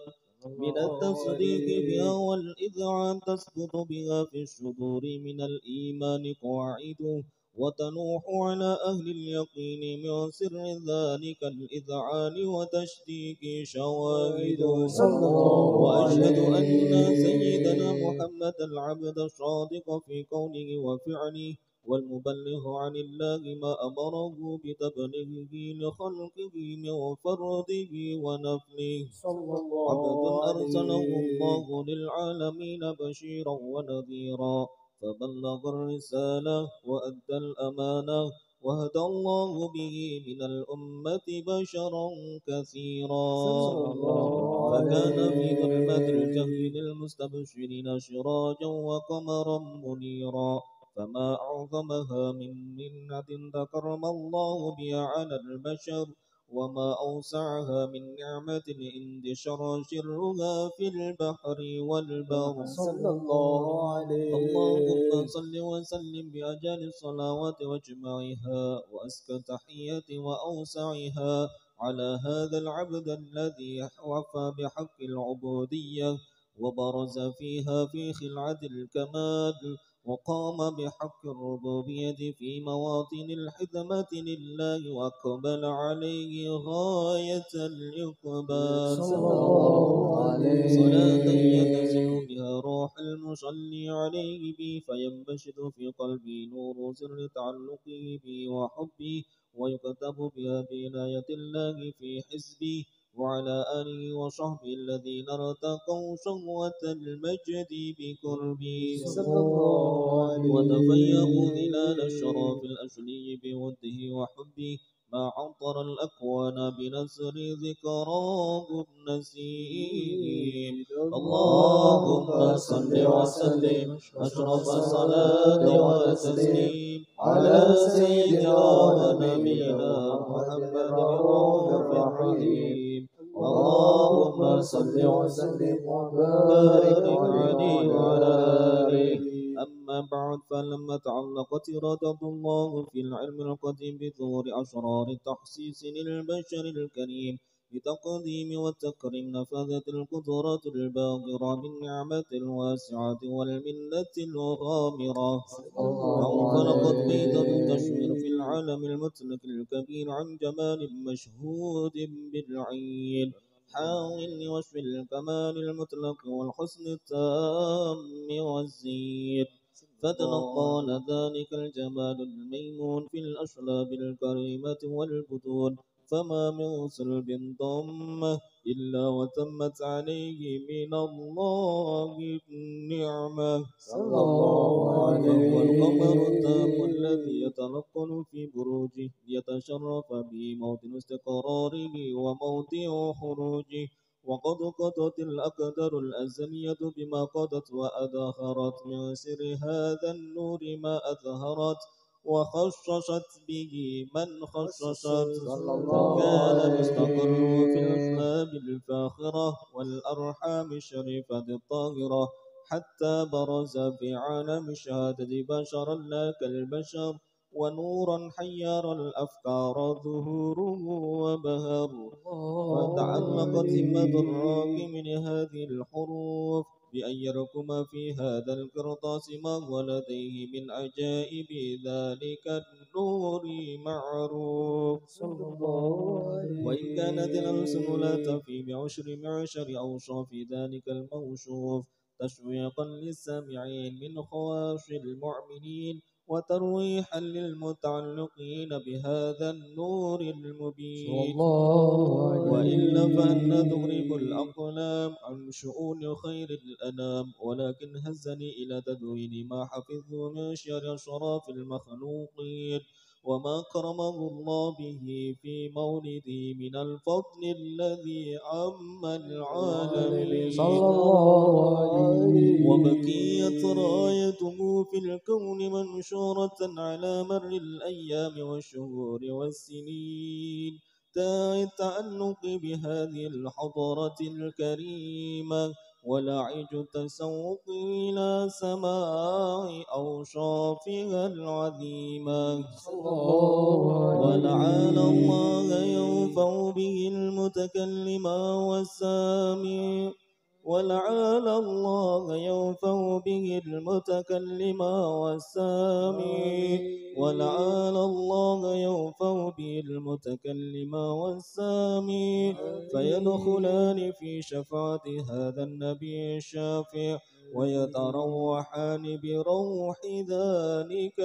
من التصديق بها والإذعان تسقط بها في الصدور من الإيمان قواعد وتنوح على أهل اليقين من سر ذلك الإذعان وتشديق شواهد وأشهد أن سيدنا محمد العبد الصادق في قوله وفعله والمبلغ عن الله ما أمره بتبليغه لخلقه من فرده ونفله عبد أرسله الله للعالمين بشيرا ونذيرا فبلغ الرسالة وأدى الأمانة وهدى الله به من الأمة بشرا كثيرا فكان في ظلمة الجهل للمستبشرين سراجا وقمرا منيرا فما أعظمها من منة تكرم الله بها على البشر وما أوسعها من نعمة انتشر سرها في البحر والبر صلى الله عليه اللهم صل وسلم بأجل الصلوات وأجمعها وأزكى تحية وأوسعها على هذا العبد الذي وفى بحق العبودية وبرز فيها في خلعة الكمال وقام بحق الربوبية في مواطن الخدمة لله وأقبل عليه غاية الإقبال صلى الله عليه صلاة يتصل بها روح المصلي عليه به فينبشر في قلبي نور سر تعلقه به وحبه ويكتب بها بعناية الله في حزبه وعلى آله وصحبه الذين ارتقوا صهوة المجد بقربه وتفيقوا ظلال الشرف الأشلي بوده وحبه ما عطر الأكوان بنسر ذكراه النسيم اللهم صل وسلم أشرف الصلاة والتسليم على سيدنا ونبينا محمد الرؤوف الرحيم اللهم صل وسلم وبارك عليه وعلى آله أما بعد فلما تعلقت إرادة الله في العلم القديم بظهور أسرار التحسيس للبشر الكريم بتقديم والتكريم نفذت القدرات الباغرة بالنعمة الواسعة والمنة الغامرة فانطلقت بيضة التشوير في العالم المطلق الكبير عن جمال مشهود بالعين حاول لوصف الكمال المطلق والحسن التام والزين فتنقل ذلك الجمال الميمون في الأشلاب الكريمة والبطون فما من صلب ضمه إلا وتمت عليه من الله النعمة صلى الله عليه وهو القمر التام الذي يتنقل في بروجه ليتشرف به موطن استقراره وموضع خروجه وقد قضت الأقدار الأزلية بما قضت وأظهرت من سر هذا النور ما أظهرت وخصصت به من خصصت كان مستقره في الأسباب الفاخرة والأرحام الشريفة الطاهرة حتى برز في عالم الشهادة بشرا لا كالبشر ونورا حير الأفكار ظهوره وبهر فتعلقت همة الراكم لهذه الحروف بأن يركم في هذا القرطاس ما هو لديه من عجائب ذلك النور معروف وإن كانت الألسن لا تفي بعشر معشر أوصاف ذلك الموصوف تشويقا للسامعين من خواص المؤمنين وترويحا للمتعلقين بهذا النور المبين وإلا فأن تغرب الأقلام عن شؤون خير الأنام ولكن هزني إلى تدوين ما حفظه من شر أشراف المخلوقين وما كرمه الله به في مولده من الفضل الذي عم العالمين صلى الله عليه وبقيت رايته في الكون منشورة على مر الأيام والشهور والسنين داعي التعلق بهذه الحضرة الكريمة ولعج التسوق إلى سماع أوصافها العظيمة ولعل الله ينفع به المتكلم والسامع ولعل الله ينفع به المتكلم والسامي ولعل الله ينفع به المتكلم والسامي فيدخلان في شفاعة هذا النبي الشافع ويتروحان بروح ذلك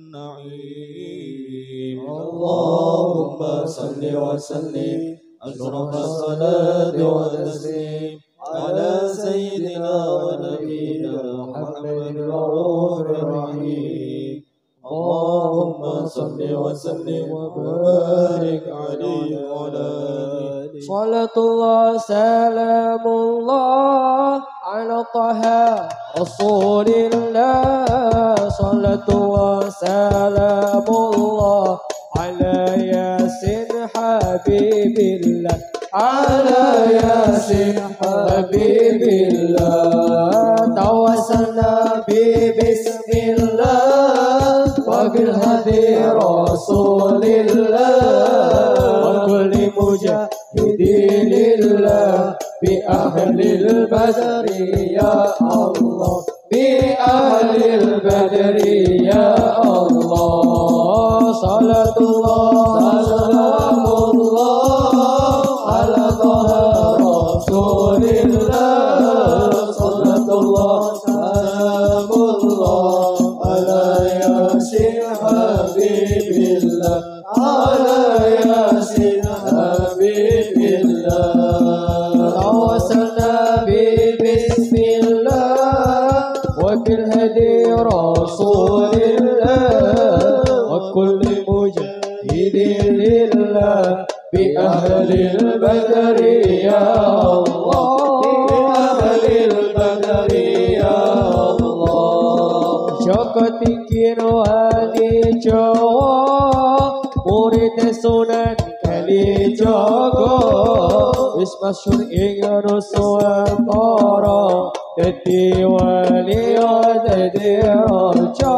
النعيم. اللهم صل وسلم أشرف الصلاة والتسليم على سيدنا ونبينا محمد الرؤوف الرحيم. اللهم صل وسلم وبارك عليه وعلى آله. صلاة الله سلام الله على طه رسول الله. صلاة الله سلام الله على ياسين حبيب الله. على ياسين حبيب الله. توسلنا بسم الله وبالهدي رسول الله وكل مجاهد لله بأهل البدر يا الله. بأهل البدر يا الله. صلاة الله سلام الله على طه رسول الله. صلاة الله سلام الله على ياسين حبيب الله. على ياسين حبيب الله. توسلنا بسم الله وبالهدي رسول الله وكل مجاهد لله بأهل البدر يا الله. بأهل البدر يا الله. Jogoti kirwani Jawa murid Sunan Kalijaga wis masyhur ing Nuswantara dadi wali dadi raja.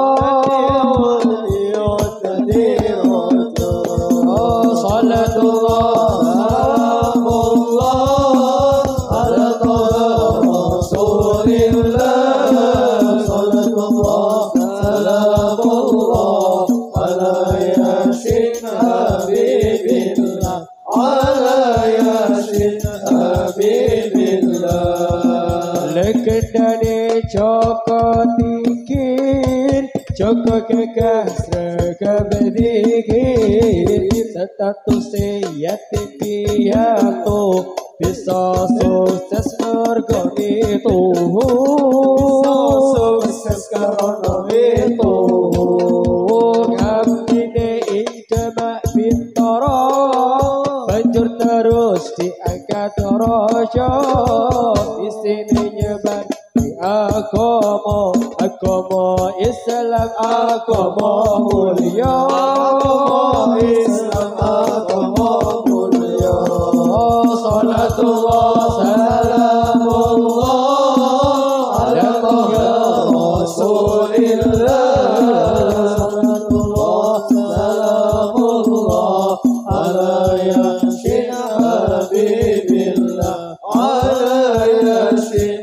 Salatullah salamullah ala rasulillah. Salatullah salamullah ala yasin habibillah. Ala yasin habibillah. Lekendane Joko Tingkir Joko Kekah Srega Bedikir status yatim piatu bisa sukses mergo itu. Bisa sukses karena itu. Ngabdine ing Demak Bintara banjur terus diangkat raja. Isine nyebar di agama Islam agama mulia. Islam agama mulia. Salatullah salamullah ala rasulillah. Salatullah salamullah ala yasin habibillah. Ala yasin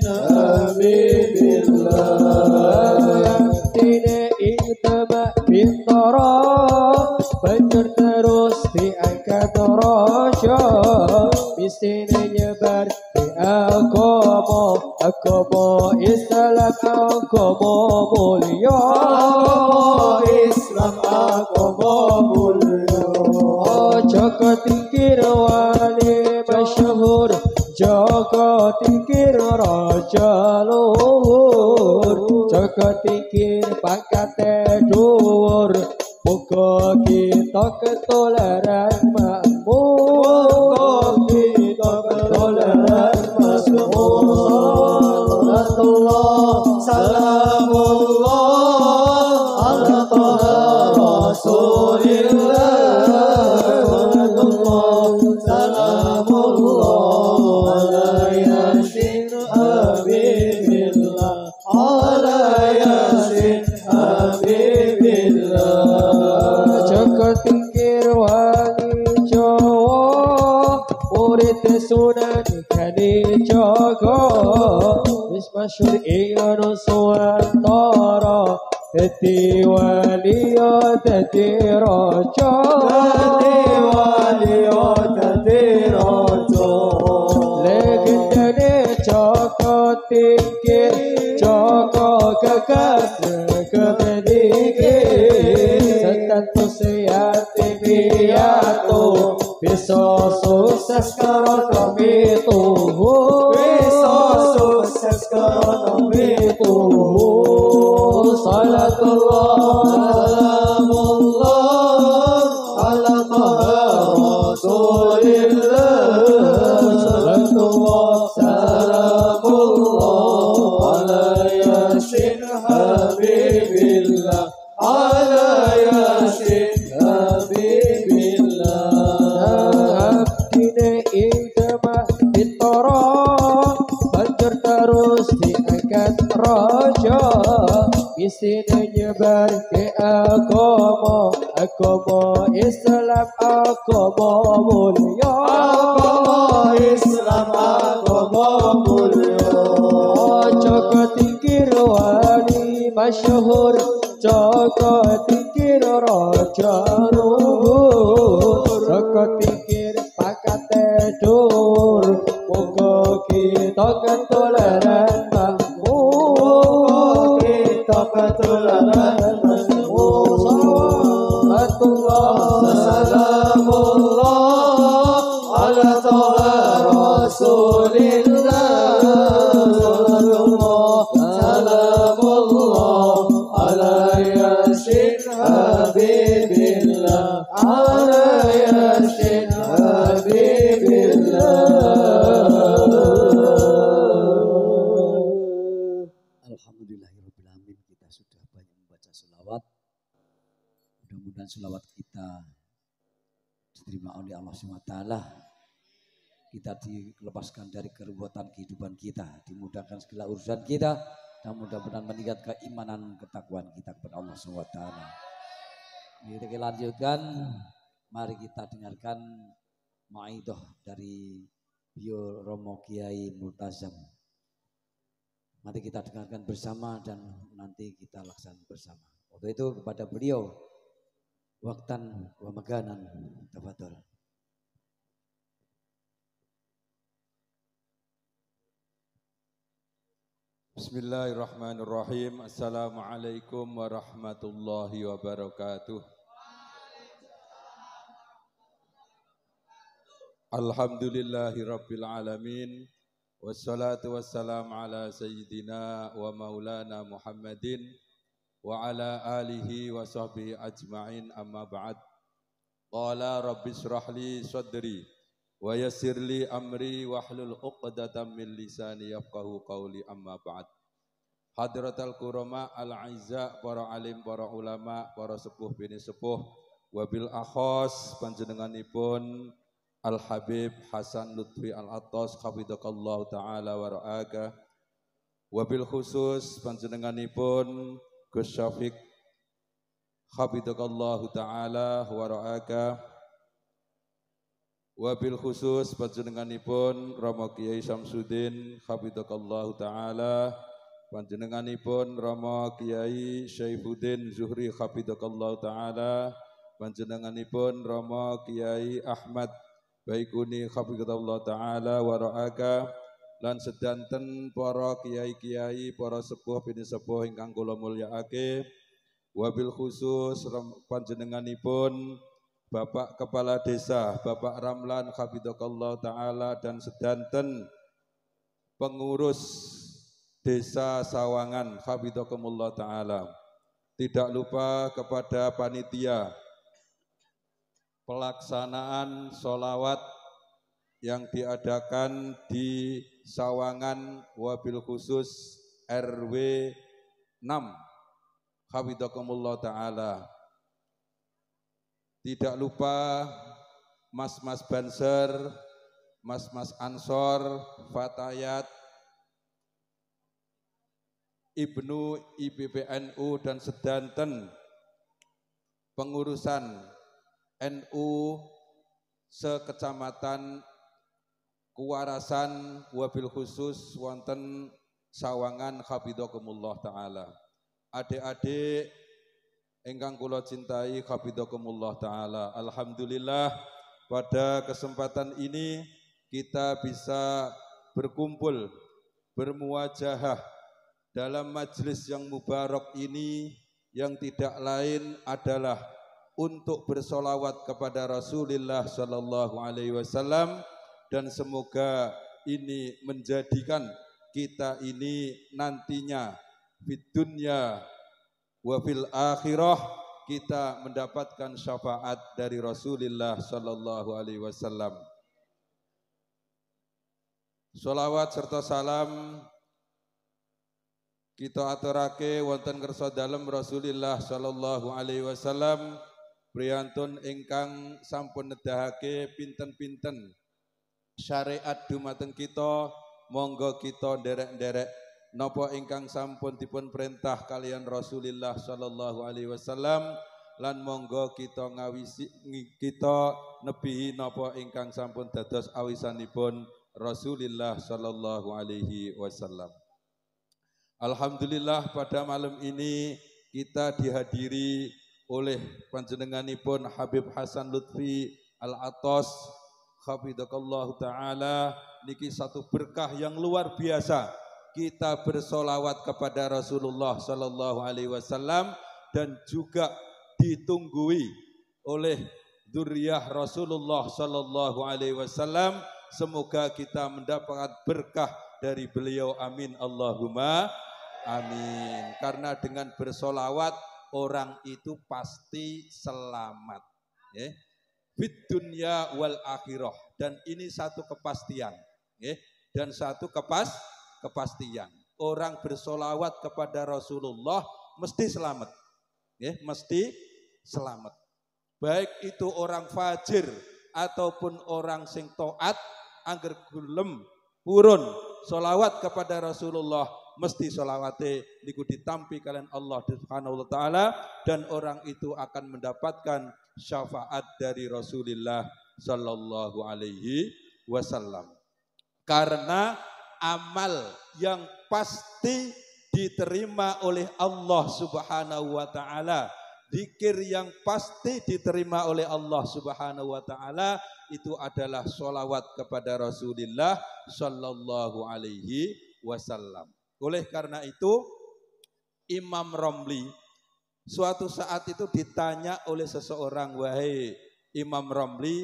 habibillah. Tine ing Demak Bintara banjur terus diangkat raja. Bisine nyebar di agama Islam agama mulia. Islam agama mulia. Joko Tingkir wali masyhur Joko Tingkir raja luhur. Joko Tingkir pangkate dhuwur. Muga kita ketularan makmur. Muga kita ketularan makmur. Salatullah salamullah ala taha rasulillah. Salatullah salamullah ala yasin habibillah. Ala yasin habibillah. Joko Tingkir wali Jawa murid Sunan Kalijaga masyhur ing Nuswantara dadi waliya dadi raja legendane Joko Tingkir Joko Gagas kedikir status yatim piatu bisa sukses karena mituhu salatullah salamullah ala taha rasulillah salatullah salamullah ala yasin habibillah ala yasin habibillah abdine idamah ditorong banjur terus diangkat raja misine nyebar ke agama Islam agama mulia Joko Tingkir wali masyhur Joko Tingkir raja luhur Joko Tingkir pakate dur muga kita ketularan makmur kita ketularan makmur salamullah ala taha rasulillah salamullah ala yasin habibillah ala yasin habibillah. Alhamdulillahirrahmanirrahim. Kita sudah banyak membaca selawat. Mudah-mudahan selawat kita diterima oleh Allah SWT. Kita dilepaskan dari keruwetan kehidupan kita, dimudahkan segala urusan kita, dan mudah-mudahan meningkatkan keimanan ketakwaan kita kepada Allah SWT. Kita lanjutkan, mari kita dengarkan maidoh dari Bio Romo Kiai Multazam. Mari kita dengarkan bersama dan nanti kita laksanakan bersama. Waktu itu kepada beliau, waktan wa maganan, tafadhol. Bismillahirrahmanirrahim. Assalamualaikum warahmatullahi wabarakatuh. Alhamdulillahi rabbil alamin. Wassalatu wassalamu ala sayyidina wa maulana Muhammadin wa ala alihi wa sahbihi ajma'in, amma ba'd. Qala rabbi shrah li sadri wa yassir li amri wahlul 'uqdatam min lisani yafqahu qawli, amma ba'd. Hadratal kurama al-aizza, para alim, para ulama, para sepuh bini sepuh, wabil akhos panjenenganipun Al-Habib Hasan Lutfi Al-Attas hafidhakallahu ta'ala wa ra'aka, wabil khusus panjenenganipun Gus Syafiq hafidhakallahu ta'ala wa ra'aka, wabil khusus panjenenganipun Romo Kiai Syamsuddin hafidhakallahu ta'ala, panjenenganipun Romo Kiai Syaifuddin Zuhri hafidhakallahu ta'ala, panjenenganipun Romo Kiai Ahmad Baikuni hafidhakallahu ta'ala wa ra'aka, lan sedanten para kiai-kiai, para sepuh bini sepuh ingkang kula mulyaake, wabil khusus panjenenganipun Bapak Kepala Desa Bapak Ramlan hafidhakallahu ta'ala, dan sedanten pengurus Desa Sawangan hafidhakumullah ta'ala. Tidak lupa kepada panitia pelaksanaan sholawat yang diadakan di Sawangan, wabil khusus RW 6 hafidhakumullah ta'ala. Tidak lupa mas-mas Banser, mas-mas Ansor, Fatayat, Ibnu IPPNU, dan sedanten pengurusan NU sekecamatan Kuwarasan, wabil khusus wonten Sawangan hafizakumullah taala. Adik-adik ingkang kula cintai hafizakumullah taala. Alhamdulillah pada kesempatan ini kita bisa berkumpul bermuwajahah dalam majelis yang mubarak ini yang tidak lain adalah untuk bersolawat kepada Rasulullah Sallallahu Alaihi Wasallam, dan semoga ini menjadikan kita ini nantinya fid dunya wa fil akhirah kita mendapatkan syafaat dari Rasulullah Sallallahu Alaihi Wasallam. Sholawat serta salam kita aturake wonten kersa dalem Rasulullah Sallallahu Alaihi Wasallam, priyantun ingkang sampun nedahake pinten-pinten syariat dumateng kita. Monggo kita nderek-nderek napa ingkang sampun dipun perintah kalian Rasulullah Sallallahu Alaihi Wasallam, lan monggo kita ngawisi kita nebihi napa ingkang sampun dados awisanipun Rasulullah Sallallahu Alaihi Wasallam. Alhamdulillah pada malam ini kita dihadiri oleh panjenenganipun Habib Hasan Lutfi Al-Atos Hafizakallahu ta'ala. Niki satu berkah yang luar biasa. Kita bersolawat kepada Rasulullah Sallallahu Alaihi Wasallam dan juga ditunggui oleh dzurriyyah Rasulullah Sallallahu Alaihi Wasallam. Semoga kita mendapat berkah dari beliau. Amin Allahumma amin. Karena dengan bersolawat orang itu pasti selamat. Ya. Fid dunya wal akhirah, dan ini satu kepastian, dan satu kepastian orang bersolawat kepada Rasulullah mesti selamat, mesti selamat. Baik itu orang fajir ataupun orang sing taat, angger gelem purun solawat kepada Rasulullah mesti solawate niku ditampi kalian Allah Subhanahu wa taala, dan orang itu akan mendapatkan syafaat dari Rasulullah Sallallahu Alaihi Wasallam. Karena amal yang pasti diterima oleh Allah Subhanahu wa taala, zikir yang pasti diterima oleh Allah Subhanahu wa taala itu adalah sholawat kepada Rasulullah Sallallahu Alaihi Wasallam. Oleh karena itu Imam Romli suatu saat itu ditanya oleh seseorang, wahai Imam Romli,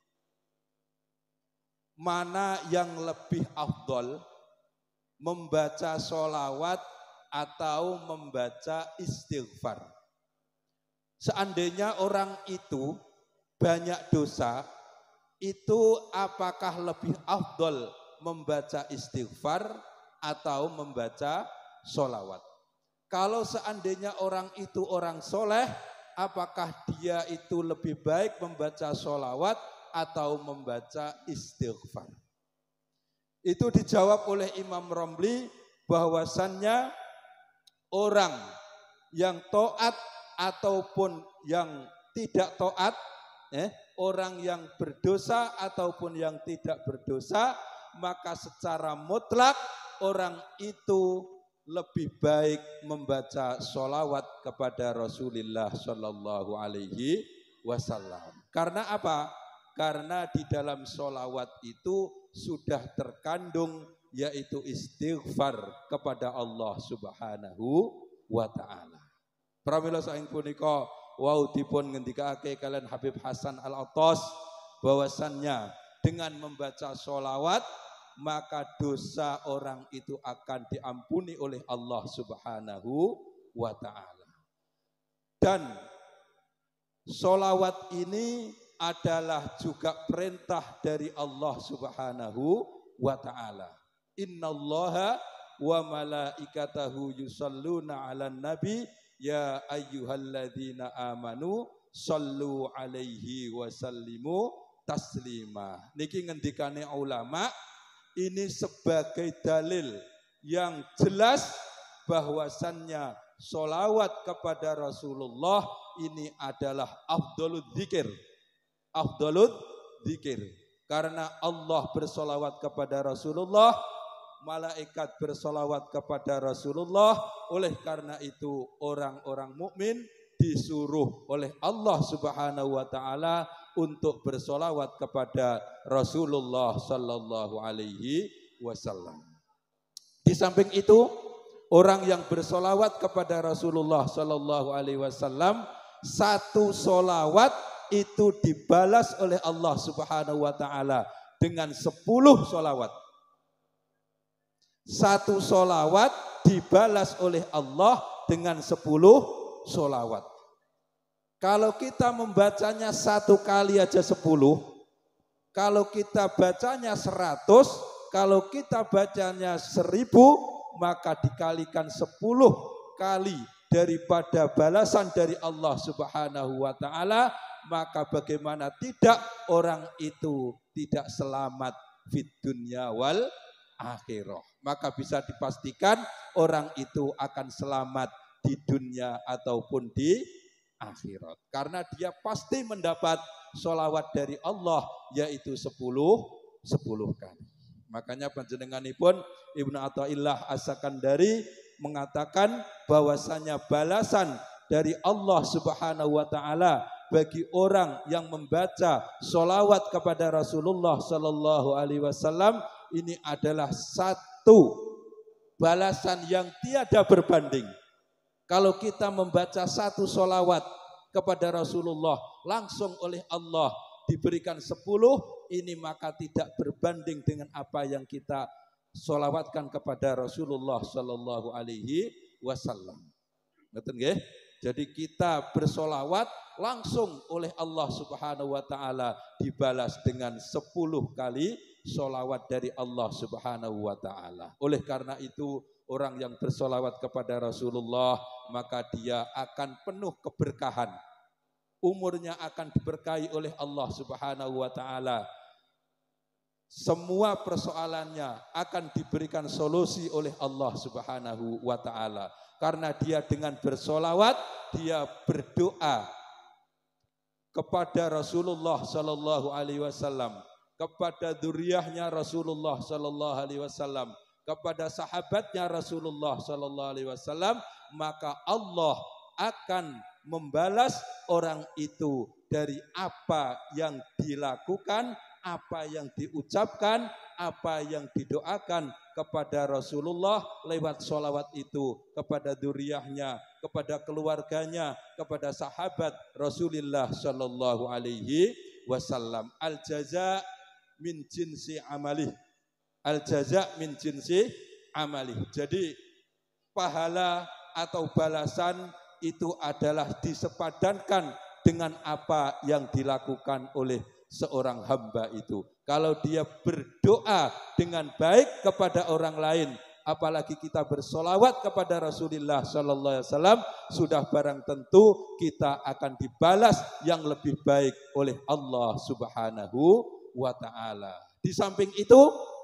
mana yang lebih afdol, membaca sholawat atau membaca istighfar? Seandainya orang itu banyak dosa, itu apakah lebih afdol membaca istighfar atau membaca sholawat? Kalau seandainya orang itu orang soleh, apakah dia itu lebih baik membaca sholawat atau membaca istighfar? Itu dijawab oleh Imam Romli bahwasannya orang yang taat ataupun yang tidak taat, orang yang berdosa ataupun yang tidak berdosa, maka secara mutlak orang itu lebih baik membaca sholawat kepada Rasulullah Sallallahu Alaihi Wasallam. Karena apa? Karena di dalam sholawat itu sudah terkandung yaitu istighfar kepada Allah Subhanahu wa Ta'ala. Pramila saking punika wau dipun ngendikake kalian Habib Hasan Al-Atos bahwasannya dengan membaca sholawat maka dosa orang itu akan diampuni oleh Allah Subhanahu wa Ta'ala. Dan sholawat ini adalah juga perintah dari Allah Subhanahu wa Ta'ala. Innallaha wa malaikatahu yusalluna 'alan nabi ya ayyuhalladzina amanu sallu alaihi wa sallimu taslima. Niki ngendikane ulama, ini sebagai dalil yang jelas bahwasannya sholawat kepada Rasulullah ini adalah afdalud dzikir. Afdalud dzikir. Karena Allah bersolawat kepada Rasulullah malaikat bersolawat kepada Rasulullah. Oleh karena itu orang-orang mukmin disuruh oleh Allah Subhanahu wa taala untuk bersolawat kepada Rasulullah sallallahu alaihi wasallam. Di samping itu, orang yang bersolawat kepada Rasulullah sallallahu alaihi wasallam, satu solawat itu dibalas oleh Allah Subhanahu wa taala dengan 10 solawat. Satu solawat dibalas oleh Allah dengan 10 solawat. Kalau kita membacanya 1 kali aja 10, kalau kita bacanya 100, kalau kita bacanya 1000, maka dikalikan 10 kali daripada balasan dari Allah Subhanahu wa taala, maka bagaimana tidak orang itu tidak selamat fid dunya wal akhirah. Maka bisa dipastikan orang itu akan selamat di dunia ataupun di akhirat. Karena dia pasti mendapat sholawat dari Allah, yaitu 10 kali. Makanya panjenenganipun Ibnu Athaillah As-Sakandari mengatakan bahwasanya balasan dari Allah Subhanahu wa taala bagi orang yang membaca sholawat kepada Rasulullah Sallallahu Alaihi Wasallam ini adalah satu balasan yang tiada berbanding. Kalau kita membaca satu sholawat kepada Rasulullah langsung oleh Allah diberikan 10, ini maka tidak berbanding dengan apa yang kita sholawatkan kepada Rasulullah Sallallahu Alaihi Wasallam. Betul nggih? Jadi kita bersolawat langsung oleh Allah Subhanahu wa taala dibalas dengan 10 kali solawat dari Allah Subhanahu wa taala. Oleh karena itu orang yang bersolawat kepada Rasulullah maka dia akan penuh keberkahan. Umurnya akan diberkahi oleh Allah Subhanahu wa taala. Semua persoalannya akan diberikan solusi oleh Allah Subhanahu wa taala. Karena dia dengan bersolawat, dia berdoa kepada Rasulullah Sallallahu Alaihi Wasallam, kepada dzurriyyahnya Rasulullah Sallallahu Alaihi Wasallam, kepada sahabatnya Rasulullah Sallallahu Alaihi Wasallam, maka Allah akan membalas orang itu dari apa yang dilakukan, apa yang diucapkan, apa yang didoakan kepada Rasulullah lewat sholawat itu, kepada dzurriyyahnya, kepada keluarganya, kepada sahabat Rasulullah Sallallahu Alaihi Wasallam. Al jaza min jinsi amalih. Al jaza min jinsi amalih. Jadi pahala atau balasan itu adalah disepadankan dengan apa yang dilakukan oleh seorang hamba itu. Kalau dia berdoa dengan baik kepada orang lain, apalagi kita bersolawat kepada Rasulullah Sallallahu Alaihi Wasallam, sudah barang tentu kita akan dibalas yang lebih baik oleh Allah Subhanahu wa taala. Di samping itu,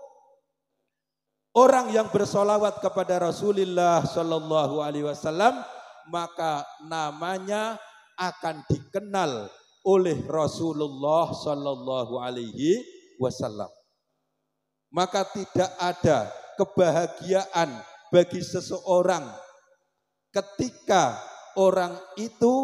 orang yang bersolawat kepada Rasulullah Sallallahu Alaihi Wasallam, maka namanya akan dikenal oleh Rasulullah Sallallahu Alaihi Wasallam. Maka tidak ada kebahagiaan bagi seseorang ketika orang itu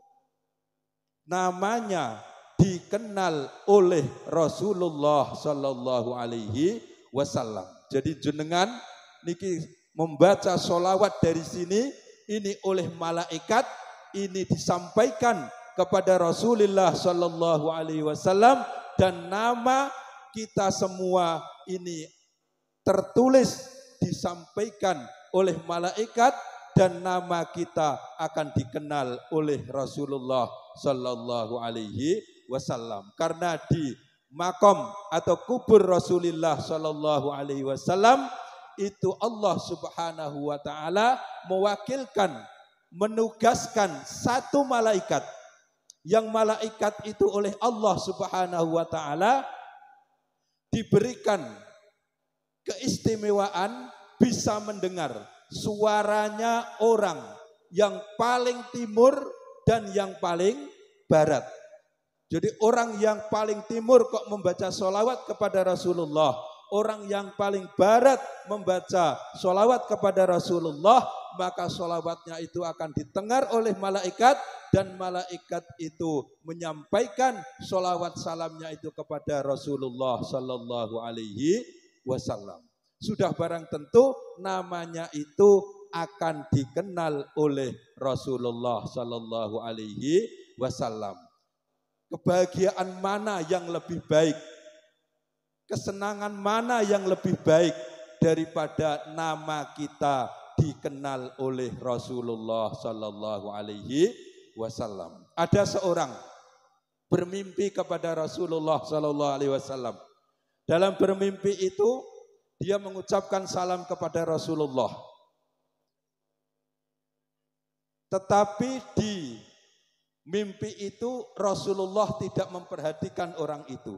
namanya dikenal oleh Rasulullah Sallallahu Alaihi Wasallam. Jadi jenengan niki membaca sholawat dari sini, ini oleh malaikat, ini disampaikan kepada Rasulullah Sallallahu Alaihi Wasallam, dan nama kita semua ini tertulis disampaikan oleh malaikat, dan nama kita akan dikenal oleh Rasulullah Sallallahu Alaihi Wasallam. Karena di makom atau kubur Rasulullah Sallallahu Alaihi Wasallam itu Allah Subhanahu wa taala mewakilkan, menugaskan satu malaikat, yang malaikat itu oleh Allah Subhanahu wa taala diberikan keistimewaan bisa mendengar suaranya orang yang paling timur dan yang paling barat. Jadi orang yang paling timur kok membaca sholawat kepada Rasulullah, orang yang paling barat membaca sholawat kepada Rasulullah, maka sholawatnya itu akan didengar oleh malaikat dan malaikat itu menyampaikan sholawat salamnya itu kepada Rasulullah Sallallahu Alaihi Wasallam. Sudah barang tentu namanya itu akan dikenal oleh Rasulullah Sallallahu Alaihi Wasallam. Kebahagiaan mana yang lebih baik? Kesenangan mana yang lebih baik daripada nama kita dikenal oleh Rasulullah Sallallahu Alaihi Wasallam? Ada seorang bermimpi kepada Rasulullah Sallallahu Alaihi Wasallam. Dalam bermimpi itu dia mengucapkan salam kepada Rasulullah. Tetapi di mimpi itu Rasulullah tidak memperhatikan orang itu.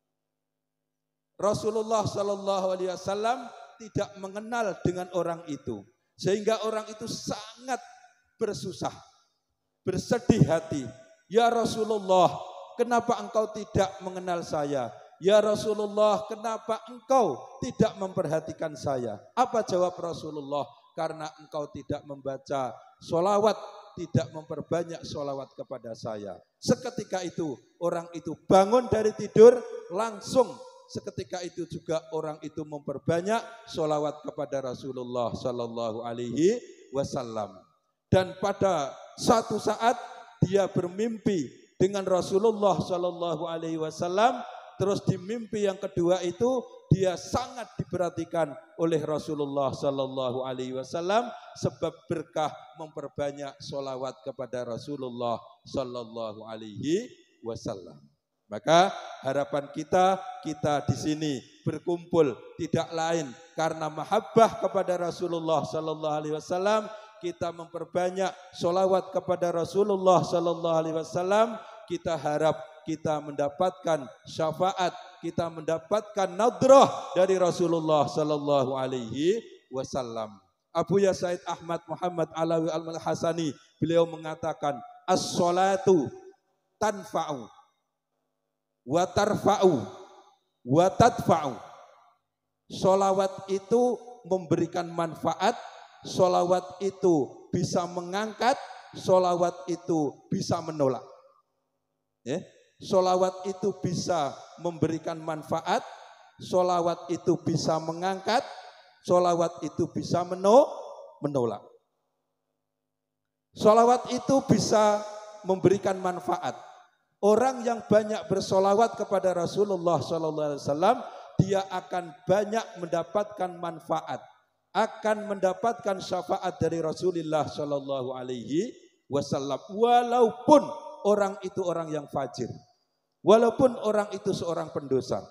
Rasulullah Sallallahu Alaihi Wasallam tidak mengenal dengan orang itu, sehingga orang itu sangat bersusah, bersedih hati. Ya Rasulullah, kenapa engkau tidak mengenal saya? Ya Rasulullah, kenapa engkau tidak memperhatikan saya? Apa jawab Rasulullah? Karena engkau tidak membaca sholawat, tidak memperbanyak sholawat kepada saya. Seketika itu orang itu bangun dari tidur, langsung seketika itu juga orang itu memperbanyak sholawat kepada Rasulullah Sallallahu Alaihi Wasallam. Dan pada suatu saat dia bermimpi dengan Rasulullah Sallallahu Alaihi Wasallam. Terus di mimpi yang kedua itu dia sangat diperhatikan oleh Rasulullah Sallallahu Alaihi Wasallam sebab berkah memperbanyak sholawat kepada Rasulullah Sallallahu Alaihi Wasallam. Maka harapan kita di sini berkumpul tidak lain karena mahabbah kepada Rasulullah Sallallahu Alaihi Wasallam, kita memperbanyak sholawat kepada Rasulullah Sallallahu Alaihi Wasallam. Kita harap kita mendapatkan syafaat, kita mendapatkan nadrah dari Rasulullah Sallallahu Alaihi Wasallam. Abu Ya Said Ahmad Muhammad Alawi Al-Hasani beliau mengatakan as-sholatu tanfa'u wa tarfa'u wa tadfa'u. Sholawat itu memberikan manfaat, sholawat itu bisa mengangkat, sholawat itu bisa menolak. Ya, sholawat itu bisa memberikan manfaat, sholawat itu bisa mengangkat, sholawat itu bisa menolak. Sholawat itu bisa memberikan manfaat. Orang yang banyak bersolawat kepada Rasulullah SAW, dia akan banyak mendapatkan manfaat, akan mendapatkan syafaat dari Rasulullah SAW. Walaupun orang itu orang yang fajir, walaupun orang itu seorang pendosa.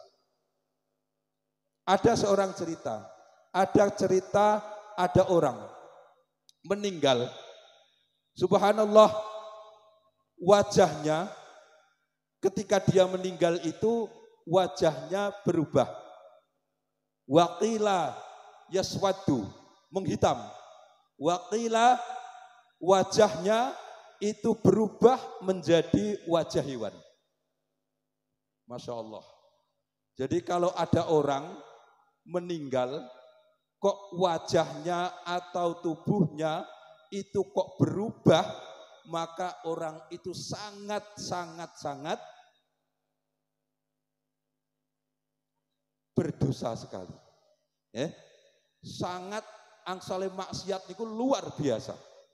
Ada seorang cerita, ada orang meninggal. Subhanallah, wajahnya ketika dia meninggal itu wajahnya berubah. Waqila yaswaddu, menghitam. Waqila wajahnya itu berubah menjadi wajah hewan. Masya Allah. Jadi kalau ada orang meninggal, kok wajahnya atau tubuhnya itu kok berubah, maka orang itu sangat berdosa sekali. Sangat angsale maksiat itu luar biasa.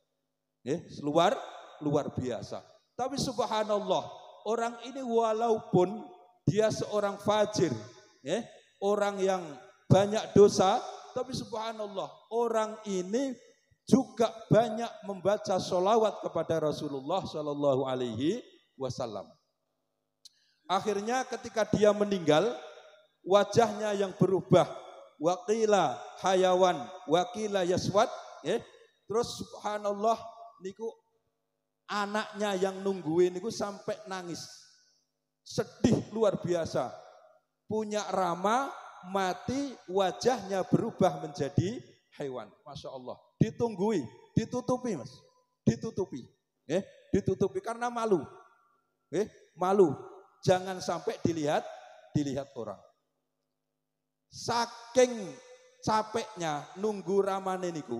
Luar biasa. Tapi subhanallah, orang ini walaupun dia seorang fajir, orang yang banyak dosa, tapi subhanallah, orang ini juga banyak membaca sholawat kepada Rasulullah Sallallahu Alaihi Wasallam. Akhirnya ketika dia meninggal, wajahnya yang berubah, waqila hayawan, waqila yaswad, terus subhanallah, niku anaknya yang nungguin niku sampai nangis, sedih luar biasa. Punya Rama mati, wajahnya berubah menjadi hewan. Masya Allah. Ditunggui, ditutupi mas, ditutupi, ditutupi karena malu, malu, jangan sampai dilihat orang. saking capeknya nunggu ramane niku,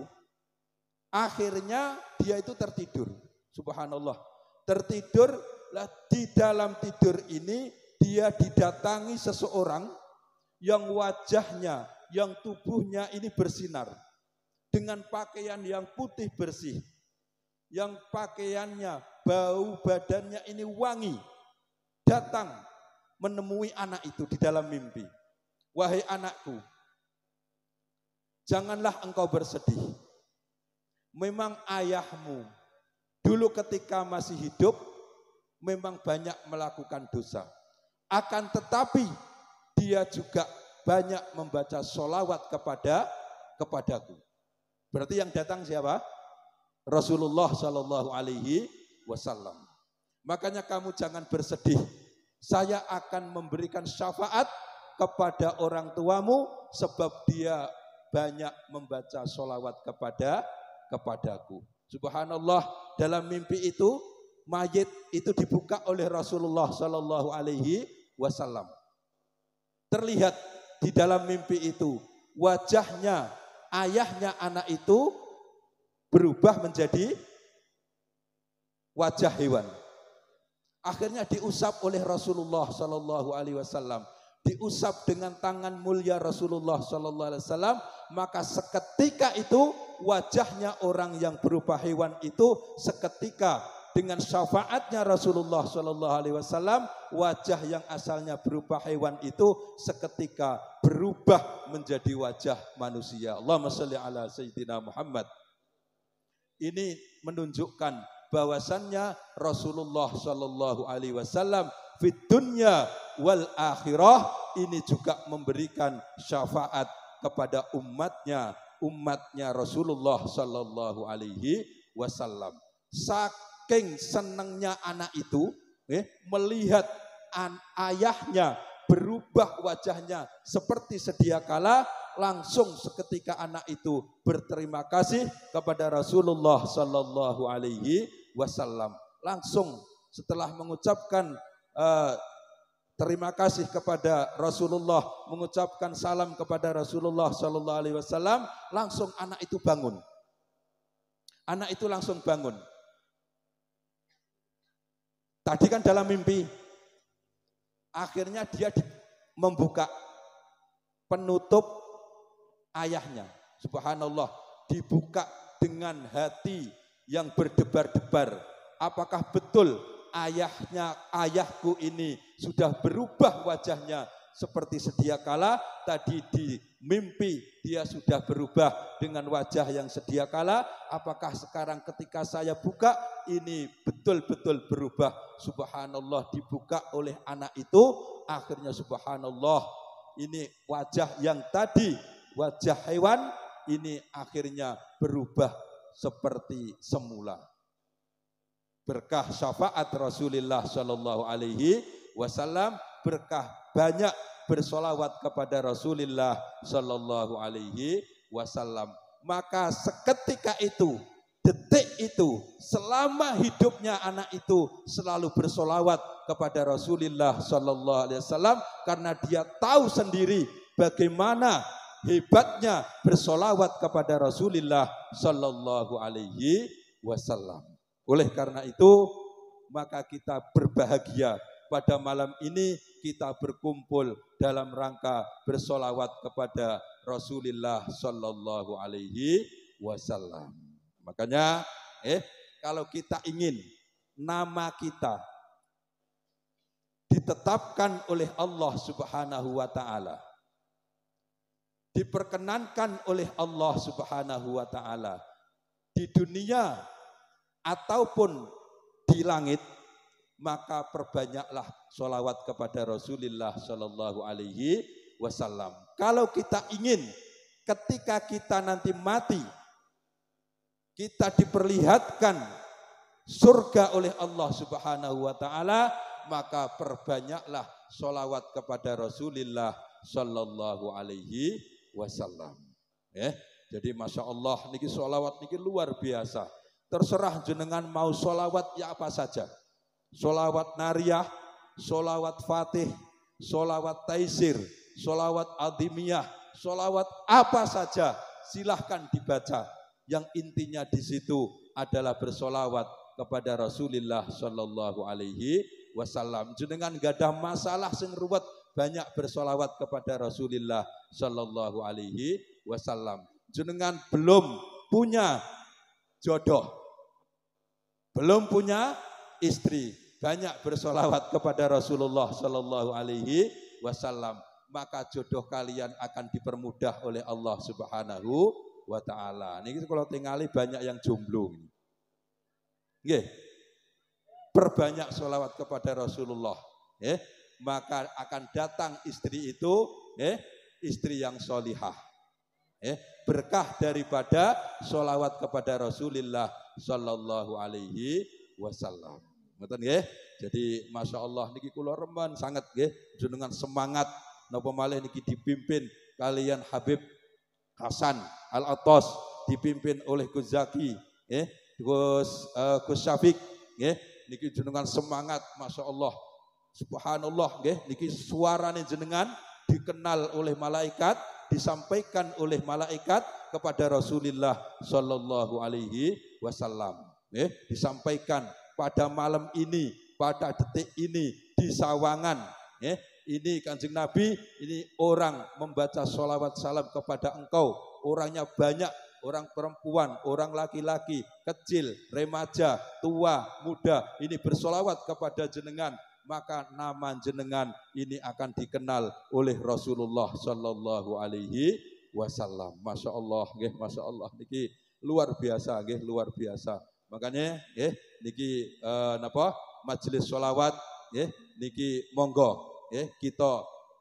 akhirnya dia itu tertidur. Subhanallah. Tertidur, lah di dalam tidur ini dia didatangi seseorang yang wajahnya, yang tubuhnya ini bersinar dengan pakaian yang putih bersih, yang pakaiannya, bau badannya ini wangi, datang menemui anak itu di dalam mimpi. Wahai anakku, janganlah engkau bersedih. Memang ayahmu dulu ketika masih hidup memang banyak melakukan dosa. Akan tetapi dia juga banyak membaca sholawat kepadaku. Berarti yang datang siapa? Rasulullah Shallallahu Alaihi Wasallam. Makanya kamu jangan bersedih. Saya akan memberikan syafaat kepada orang tuamu sebab dia banyak membaca sholawat kepadaku. Subhanallah, dalam mimpi itu mayit itu dibuka oleh Rasulullah Shallallahu Alaihi Wasallam. Terlihat di dalam mimpi itu wajahnya ayahnya anak itu berubah menjadi wajah hewan. Akhirnya diusap oleh Rasulullah Shallallahu Alaihi Wasallam, diusap dengan tangan mulia Rasulullah Shallallahu Alaihi Wasallam, maka seketika itu wajahnya orang yang berupa hewan itu seketika dengan syafaatnya Rasulullah Shallallahu Alaihi Wasallam, wajah yang asalnya berupa hewan itu seketika berubah menjadi wajah manusia. Allahumma sholli ala Sayyidina Muhammad. Ini menunjukkan bahwasannya Rasulullah Shallallahu Alaihi Wasallam fid dunya wal akhirah ini juga memberikan syafaat kepada umatnya Rasulullah Shallallahu Alaihi Wasallam. Saking senangnya anak itu melihat ayahnya berubah wajahnya seperti sedia kala, langsung seketika anak itu berterima kasih kepada Rasulullah Shallallahu Alaihi Wasallam. Langsung setelah mengucapkan terima kasih kepada Rasulullah, mengucapkan salam kepada Rasulullah Shallallahu Alaihi Wasallam, langsung anak itu bangun. Anak itu langsung bangun. Tadi kan dalam mimpi, akhirnya dia membuka penutup ayahnya. Subhanallah, dibuka dengan hati yang berdebar-debar. Apakah betul ayahku ini sudah berubah wajahnya seperti sedia kala? Tadi di mimpi dia sudah berubah dengan wajah yang sedia kala. Apakah sekarang ketika saya buka ini betul-betul berubah? Subhanallah, dibuka oleh anak itu, akhirnya subhanallah, ini wajah yang tadi wajah hewan ini akhirnya berubah seperti semula. Berkah syafaat Rasulullah Shallallahu Alaihi Wasallam, berkah banyak bersolawat kepada Rasulullah Shallallahu Alaihi Wasallam. Maka seketika itu, detik itu, selama hidupnya anak itu selalu bersolawat kepada Rasulullah Shallallahu Alaihi Wasallam, karena dia tahu sendiri bagaimana hebatnya bersolawat kepada Rasulullah Shallallahu Alaihi Wasallam. Oleh karena itu, maka kita berbahagia pada malam ini kita berkumpul dalam rangka bersolawat kepada Rasulullah Shallallahu Alaihi Wasallam. Makanya, kalau kita ingin nama kita ditetapkan oleh Allah Subhanahu Wa Taala, diperkenankan oleh Allah Subhanahu Wa Taala di dunia ataupun di langit, maka perbanyaklah sholawat kepada Rasulullah Shallallahu Alaihi Wasallam. Kalau kita ingin ketika kita nanti mati, kita diperlihatkan surga oleh Allah Subhanahu Wa Taala, maka perbanyaklah sholawat kepada Rasulullah Shallallahu Alaihi Wasallam. Jadi masya Allah, niki sholawat niki luar biasa. Terserah jenengan mau sholawat ya apa saja. Sholawat nariyah, sholawat fatih, sholawat taisir, sholawat adhimiyah, sholawat apa saja silahkan dibaca. Yang intinya di situ adalah bersolawat kepada Rasulullah Shallallahu Alaihi Wasallam. Jenengan gak ada masalah sing ruwet, banyak bersolawat kepada Rasulullah Shallallahu Alaihi Wasallam. Jenengan belum punya jodoh, belum punya istri, banyak bersolawat kepada Rasulullah Shallallahu Alaihi Wasallam, maka jodoh kalian akan dipermudah oleh Allah Subhanahu wa Ta'ala. Ini kalau tinggali banyak yang jomblo. Nggih. Perbanyak sholawat kepada Rasulullah, maka akan datang istri itu, istri yang solihah, berkah daripada sholawat kepada Rasulullah Sallallahu Alaihi Wasallam. Betul nggih? Jadi masya Allah niki kula remen sangat nggih, jenengan semangat napa malih niki dipimpin kalian Habib Hasan Al-Attas, dipimpin oleh Gus Zaki, Gus Syafiq, niki jenengan semangat, masya Allah, subhanallah, niki suarane jenengan dikenal oleh malaikat, disampaikan oleh malaikat kepada Rasulullah Sallallahu Alaihi Wasallam, disampaikan pada malam ini, pada detik ini di Sawangan, ini Kanjeng Nabi, ini orang membaca sholawat salam kepada engkau, orangnya banyak, orang perempuan, orang laki-laki, kecil, remaja, tua, muda, ini bersolawat kepada jenengan, maka nama jenengan ini akan dikenal oleh Rasulullah Sallallahu Alaihi Wasallam. Masya Allah, masya Allah, niki luar biasa, luar biasa. Makanya, niki majelis sholawat, niki monggo, kita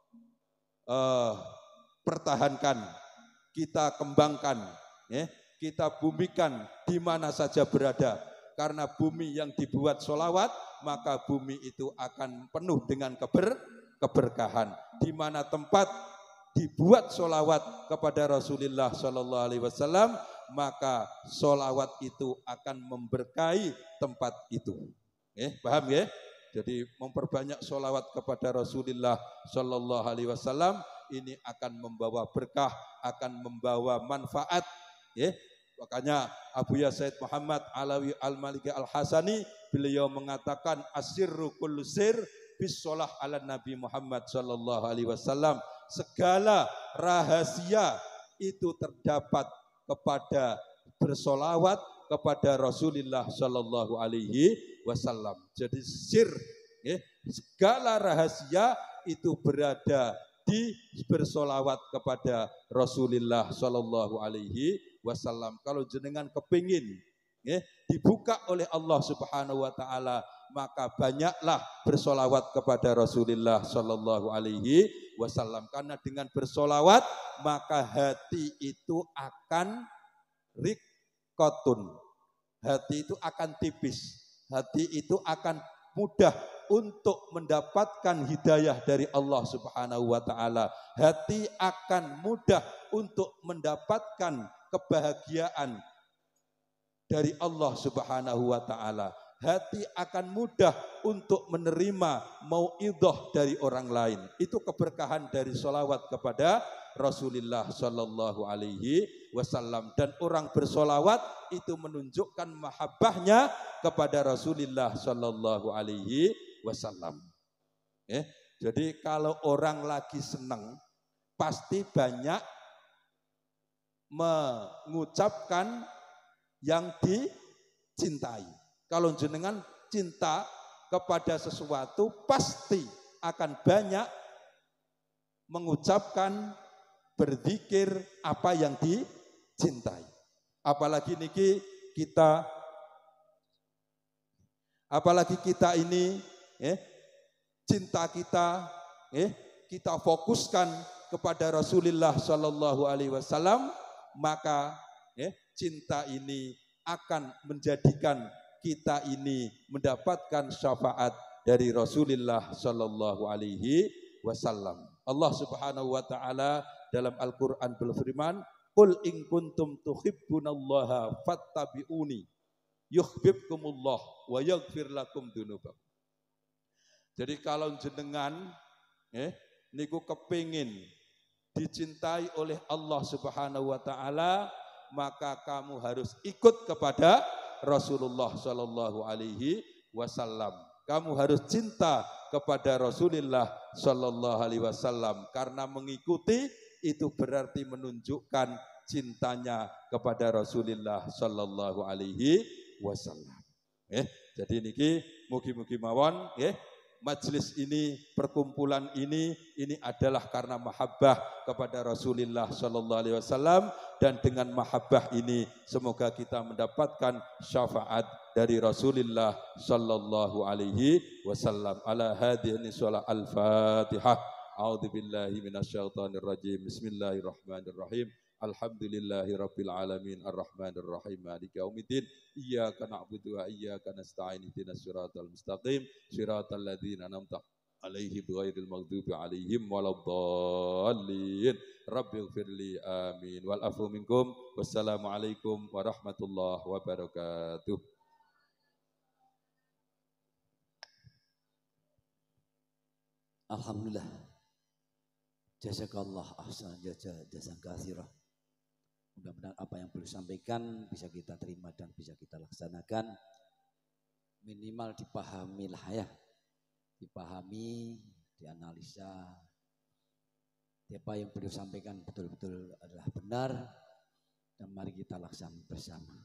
pertahankan, kita kembangkan, kita bumikan di mana saja berada. Karena bumi yang dibuat sholawat, maka bumi itu akan penuh dengan keberkahan. Di mana tempat dibuat sholawat kepada Rasulullah Sallallahu Alaihi Wasallam, maka sholawat itu akan memberkahi tempat itu. Paham ya? Jadi memperbanyak sholawat kepada Rasulullah Sallallahu Alaihi Wasallam ini akan membawa berkah, akan membawa manfaat. Makanya Abu Said Muhammad Alawi Al-Maliki Al-Hasani beliau mengatakan asirru kullu sir bisolah ala Nabi Muhammad Sallallahu Alaihi Wasallam. Segala rahasia itu terdapat kepada bersolawat kepada Rasulullah Sallallahu Alaihi Wasallam. Jadi sir, segala rahasia itu berada di bersolawat kepada Rasulullah Sallallahu Alaihi Wasallam. Kalau jenengan kepingin dibuka oleh Allah Subhanahu Wa Taala, maka banyaklah bersolawat kepada Rasulullah Sallallahu Alaihi Wasallam. Karena dengan bersolawat maka hati itu akan riqatun, hati itu akan tipis, hati itu akan mudah untuk mendapatkan hidayah dari Allah Subhanahu wa Ta'ala. Hati akan mudah untuk mendapatkan kebahagiaan dari Allah Subhanahu wa Ta'ala. Hati akan mudah untuk menerima mau'idhah dari orang lain. Itu keberkahan dari sholawat kepada Rasulullah Sallallahu Alaihi Wasallam. Dan orang bersolawat itu menunjukkan mahabbahnya kepada Rasulullah Sallallahu Alaihi Wasallam. Jadi kalau orang lagi senang, pasti banyak mengucapkan yang dicintai. Kalau jenengan cinta kepada sesuatu, pasti akan banyak mengucapkan, berzikir apa yang dicintai. Apalagi niki kita, apalagi kita ini, cinta kita, kita fokuskan kepada Rasulullah Sallallahu Alaihi Wasallam, maka cinta ini akan menjadikan kita ini mendapatkan syafaat dari Rasulullah Sallallahu Alaihi Wasallam. Allah Subhanahu Wa Taala dalam Al-Quran berfirman, "Qul in kuntum tuhibbunallaha fattabi'uni yuhibbukumullah wa yaghfir lakum dzunubakum." Jadi kalau jenengan niku kepingin dicintai oleh Allah Subhanahu wa taala, maka kamu harus ikut kepada Rasulullah Shallallahu alaihi wasallam. Kamu harus cinta kepada Rasulullah Shallallahu alaihi wasallam, karena mengikuti itu berarti menunjukkan cintanya kepada Rasulullah Shallallahu alaihi wasallam. Jadi niki mugi-mugi mawon majelis ini, perkumpulan ini adalah karena mahabbah kepada Rasulullah Shallallahu alaihi wasallam, dan dengan mahabbah ini semoga kita mendapatkan syafaat dari Rasulullah Shallallahu alaihi wasallam. Ala hadhihi shalah al-Fatihah. A'udzubillahi minasyaitonir rajim. Bismillahirrahmanirrahim. Alhamdulillahi rabbil alamin arrahmanir rahim maliki yaumiddin iyyaka na'budu wa iyyaka nasta'in ihdinas siratal mustaqim siratal ladzina an'amta 'alaihim ghairil maghdubi 'alaihim waladdallin rabbighfirli amin wal afu minkum wassalamu alaikum warahmatullahi wabarakatuh. Alhamdulillah, jazakallah ahsan jazan katsirah. Mudah-mudahan apa yang perlu sampaikan bisa kita terima dan bisa kita laksanakan. Minimal dipahami lah ya. Dipahami, dianalisa. Apa yang perlu sampaikan betul-betul adalah benar. Dan mari kita laksanakan bersama.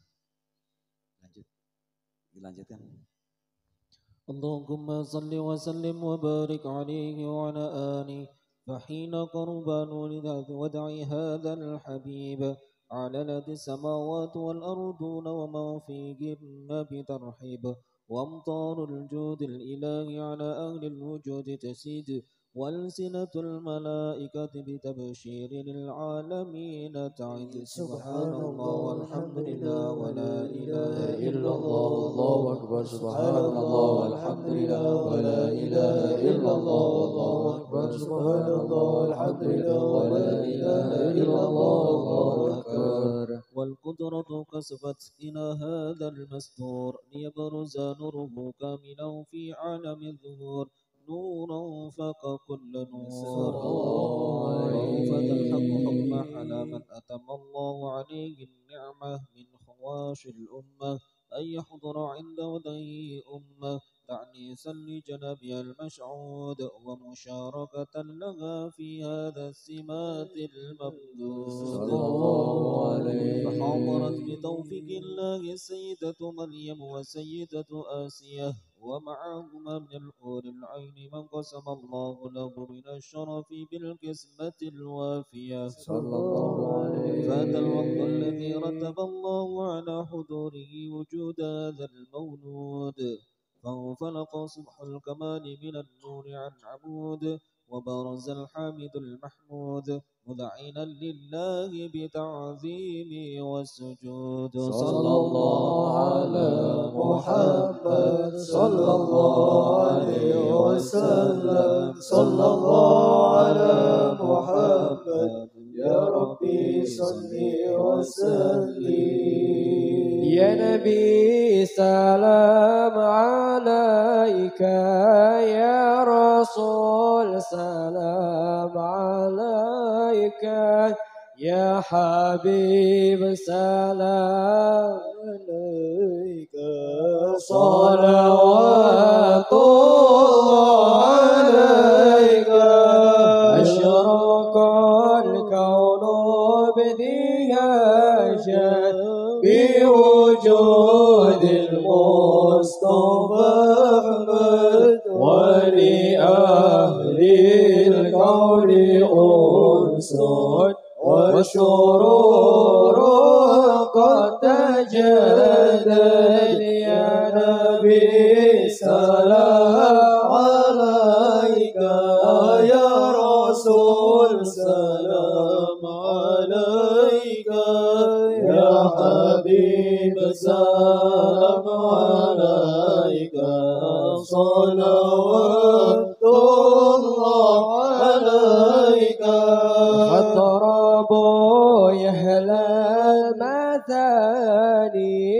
Dilanjutkan. Allahumma salli wa sallim wa barik alaihi wa ala alihi. فحين قربان ودعي هذا الحبيب على لدى السماوات والأرضون وما فيهن بترحيب وامطار الجود الإلهي على أهل الوجود تسيد والسنة الملائكة بتبشير للعالمين تعد سبحان الله والحمد لله ولا إله إلا الله الله أكبر سبحان الله والحمد لله ولا إله إلا الله الله أكبر سبحان الله والحمد لله ولا إله إلا الله الله أكبر. والقدرة كسبت إلى هذا المستور ليبرز نوره كاملا في عالم الظهور نورا فاق كل نور فتلحق حكمه على من أتم الله عليه النعمة من خواش الأمة أن يحضر عند وديه أمة تعنيسا لجنبها المشعود ومشاركة لها في هذا السمات الممدود فحضرت بتوفيق الله السيدة مريم والسيدة آسية ومعهما من الحور العين من قسم الله له من الشرف بالقسمة الوافية صلى الله عليه. فهذا الوقت الذي رتب الله على حضوره وجود هذا المولود فانفلق صبح الكمال من النور عن عمود وبرز الحامد المحمود مذعنا لله بتعظيم والسجود صلى الله على محمد صلى الله عليه وسلم صلى الله على محمد يا ربي صل وسلم. يا نبي سلام عليك يا رسول سلام عليك يا حبيب سلام عليك صلوات الله عليك أشرق الكون بديهاجا بوجود المصطفى أحمد ولأهل الكون أنس وشرور قد تجدد يا نبي سلام عليك يا رسول سلام عليك يا حبيب سلام عليك صلوات الله عليك. فاضربوا يهلا المثاني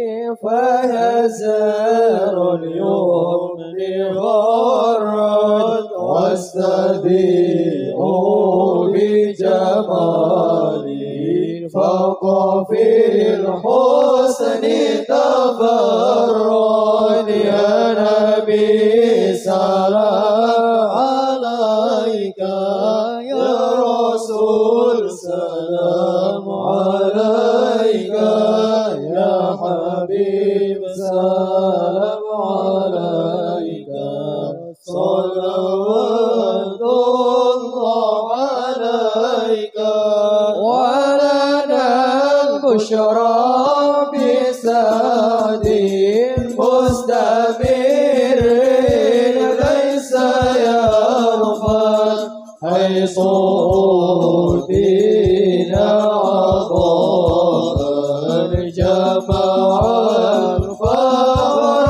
فيزار اليوم غرد واستدير بجمالي فوق في الحسن تفرد يا نبي سلام عليك يا رسول سلام عليك يا حبيب سلام عليك صلوات الله عليك ولنا البشرى بسعد مستمر ليس يرفض حيث أوتينا عطاء جمعا فخر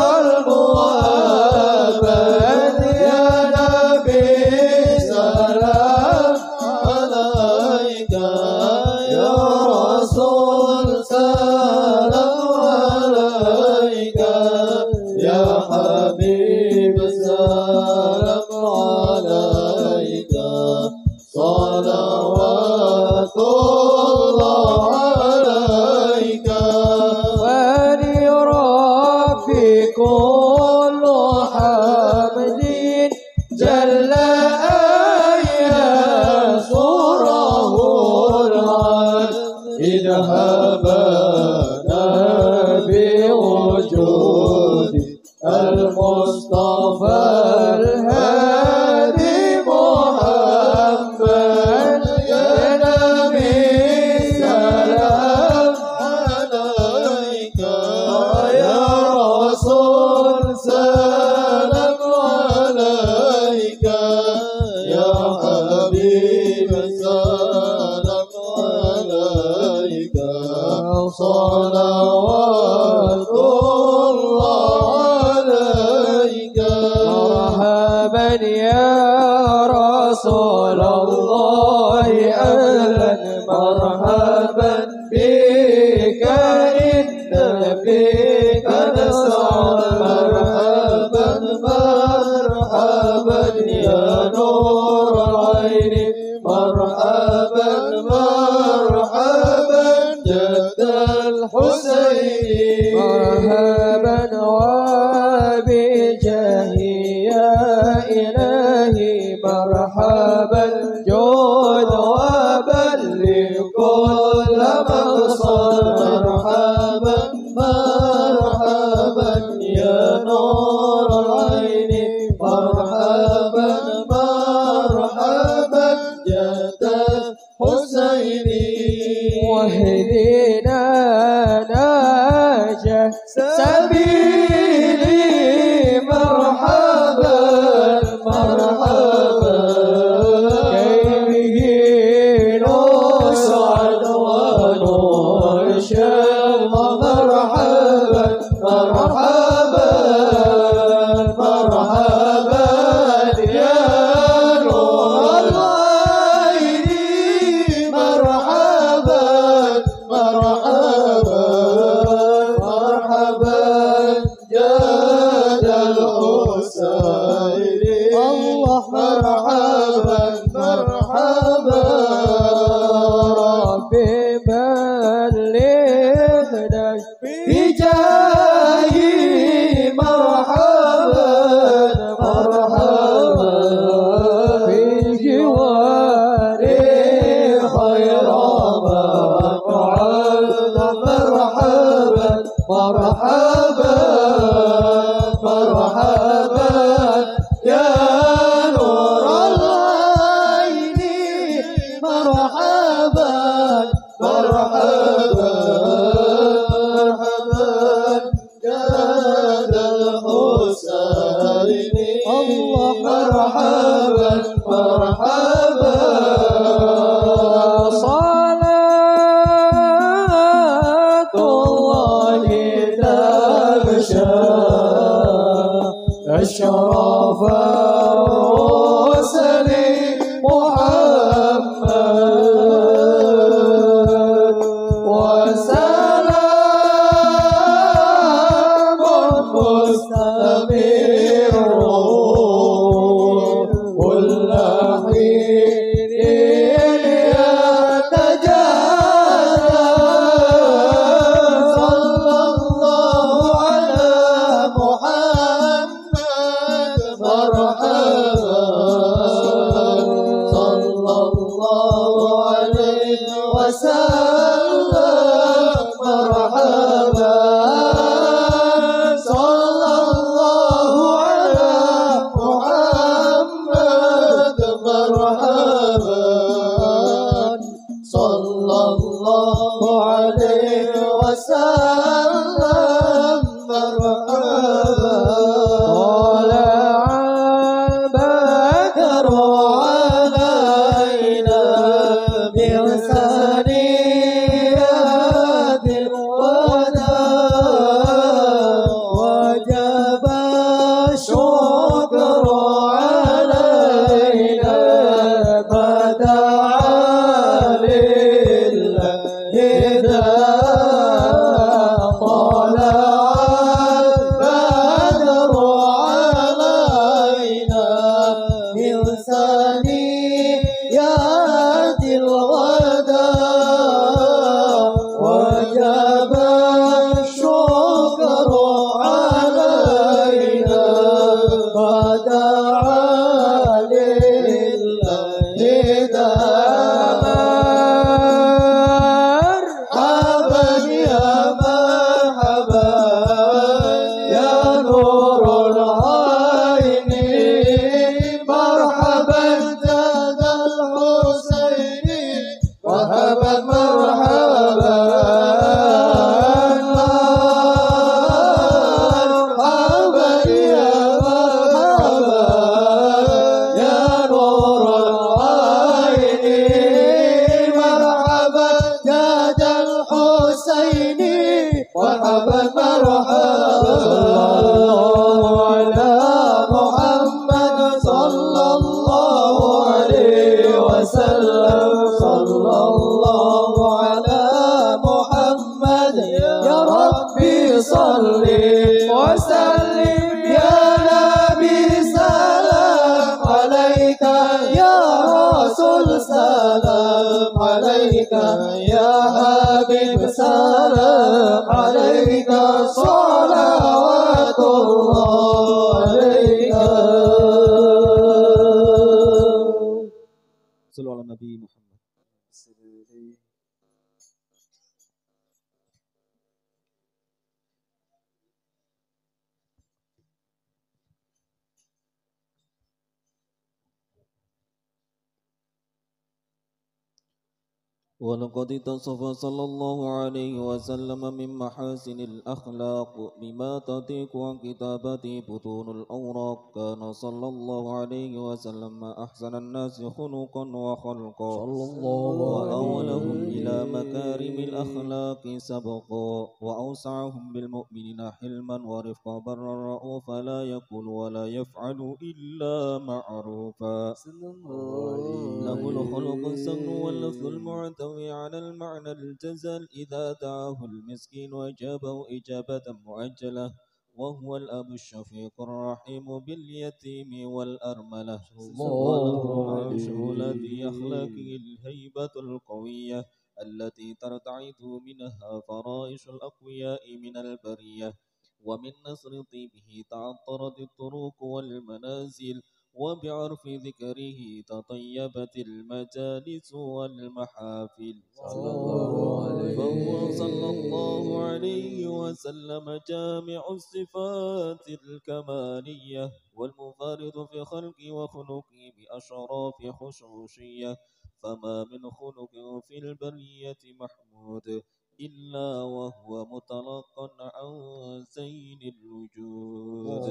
المؤمن يا نبي سلام عليك يا رسول سلام عليك يا حبيب سلام عليك صلوات الله عليك ولربي كل حمد جل أن يسره العد إذ هبنا بوجود المصطفى الهادي محمد يا نبي سلام عليك يا رسول سلام عليك يا حبيب سلام عليك صلوات الله عليك مرحبا يا رسول الله أهلا مرحبا بك إن بك نسعد مرحبا مرحبا يا نور العين مرحبا مرحبا جد الحسين مرحبا وبجاهي يا إلهي مرحبا جود وبلغ كل مقصد مرحبا مرحبا يا نور العين مرحبا مرحبا جد حسيني واهدنا ناجح سبيلي مرحبا مرحبا كي نسعد ونرشد مرحبا مرحبا مرحبا يا نور العين مرحبا مرحبا مرحبا جاد الحسين الله مرحبا مرحبا ربي بلغنا بجاهي مرحبا مرحبا في الجوار خير مقعد مرحبا مرحبا مرحبا يا نور العين مرحبا مرحبا مرحبا جاد الحسين الله مرحبا مرحبا صلاة الله تبشر أشرف الرسل محمد وسلام مستمر كل حين الله على محمد صلى الله عليه وسلم صلى الله على محمد يا ربي صل وسلم يا نبي سلام عليك يا رسول سلام عليك يا حبيب سلام عليك صلوات الله عليك. صلوا على النبي محمد. ولقد اتصف صلى الله عليه وسلم من محاسن الأخلاق بما تطيق عن كتابته بطون الأوراق. كان صلى الله عليه وسلم أحسن الناس خلقا وخلقا وأولهم إلى مكارم الأخلاق سبقا وأوسعهم بالمؤمنين حلما ورفقا برا رؤوفا لا يقول ولا يفعل إلا معروفا. له الخلق السن واللفظ المعتوي على المعنى الجزل إذا دعاه المسكين وأجابه إجابة مؤجلة وهو الأب الشفيق الرحيم باليتيم والأرملة. وله عرشه الذي أخلاقه الهيبة القوية التي ترتعد منها فرائش الأقوياء من البرية. ومن نصر طيبه تعطرت الطرق والمنازل وبعرف ذكره تطيبت المجالس والمحافل. فهو صلى الله عليه وسلم جامع الصفات الكمالية والمفارد في خلقه وخلقه بأشراف خشوشية. فما من خلق في البرية محمود إلا وهو متلقا عن زين الوجود.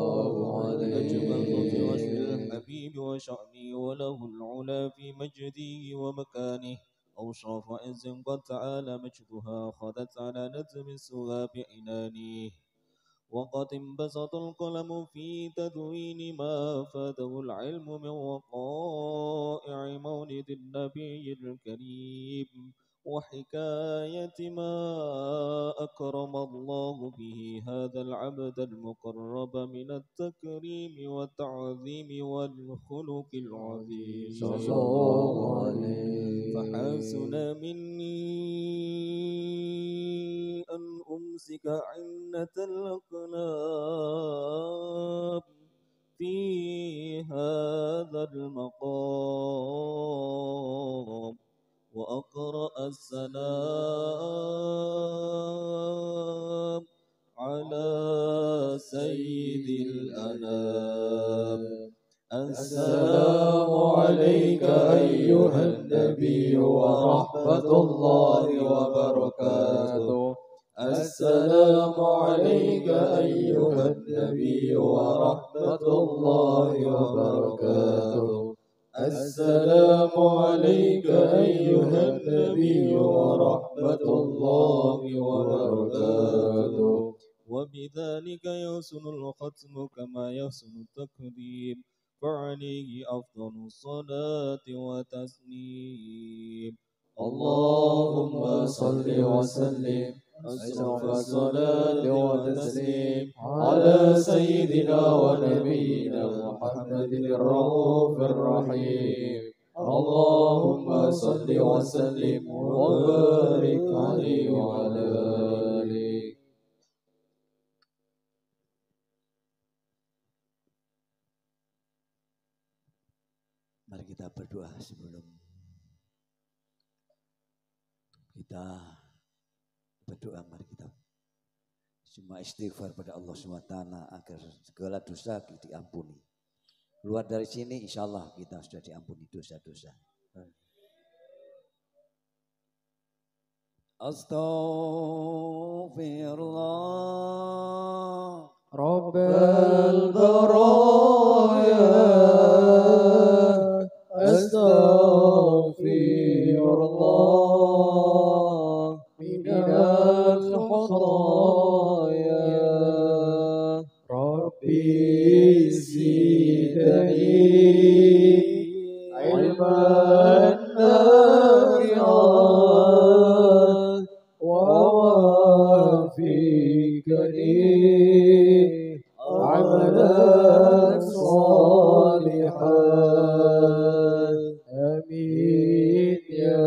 أجمل في وجه الحبيب وشأنه وله العلا في مجده ومكانه. أوصاف عز قد تعالى مجدها خذت على نجم السوى بعنانه. وقد انبسط القلم في تدوين ما فاده العلم من وقائع مولد النبي الكريم وحكاية ما أكرم الله به هذا العبد المقرب من التكريم والتعظيم والخلق العظيم. فحسن مني أن أمسك عنة الأقلام في هذا المقام وأقرأ السلام على سيد الأنام. السلام عليك أيها النبي ورحمة الله وبركاته. السلام عليك أيها النبي ورحمة الله وبركاته. السلام عليك أيها النبي ورحمة الله وبركاته. وبذلك يحسن الختم كما يحسن التقديم فعليه أفضل الصلاة وتسليم. اللهم صل وسلم أشرف الصلاة والتسليم على سيدنا ونبينا محمد الرؤوف الرحيم. اللهم صل وسلم وبارك عليه وعلى آله. Mari kita berdoa sebelum kita berdoa. Mari kita semua istighfar pada Allah SWT agar segala dosa diampuni. Keluar dari sini insya Allah kita sudah diampuni dosa-dosa. Astaghfirullah Rabbal baraya astaghfirullah minal khutaya بزيدني علما نافعا ووفقني عملا صالحا آمين يا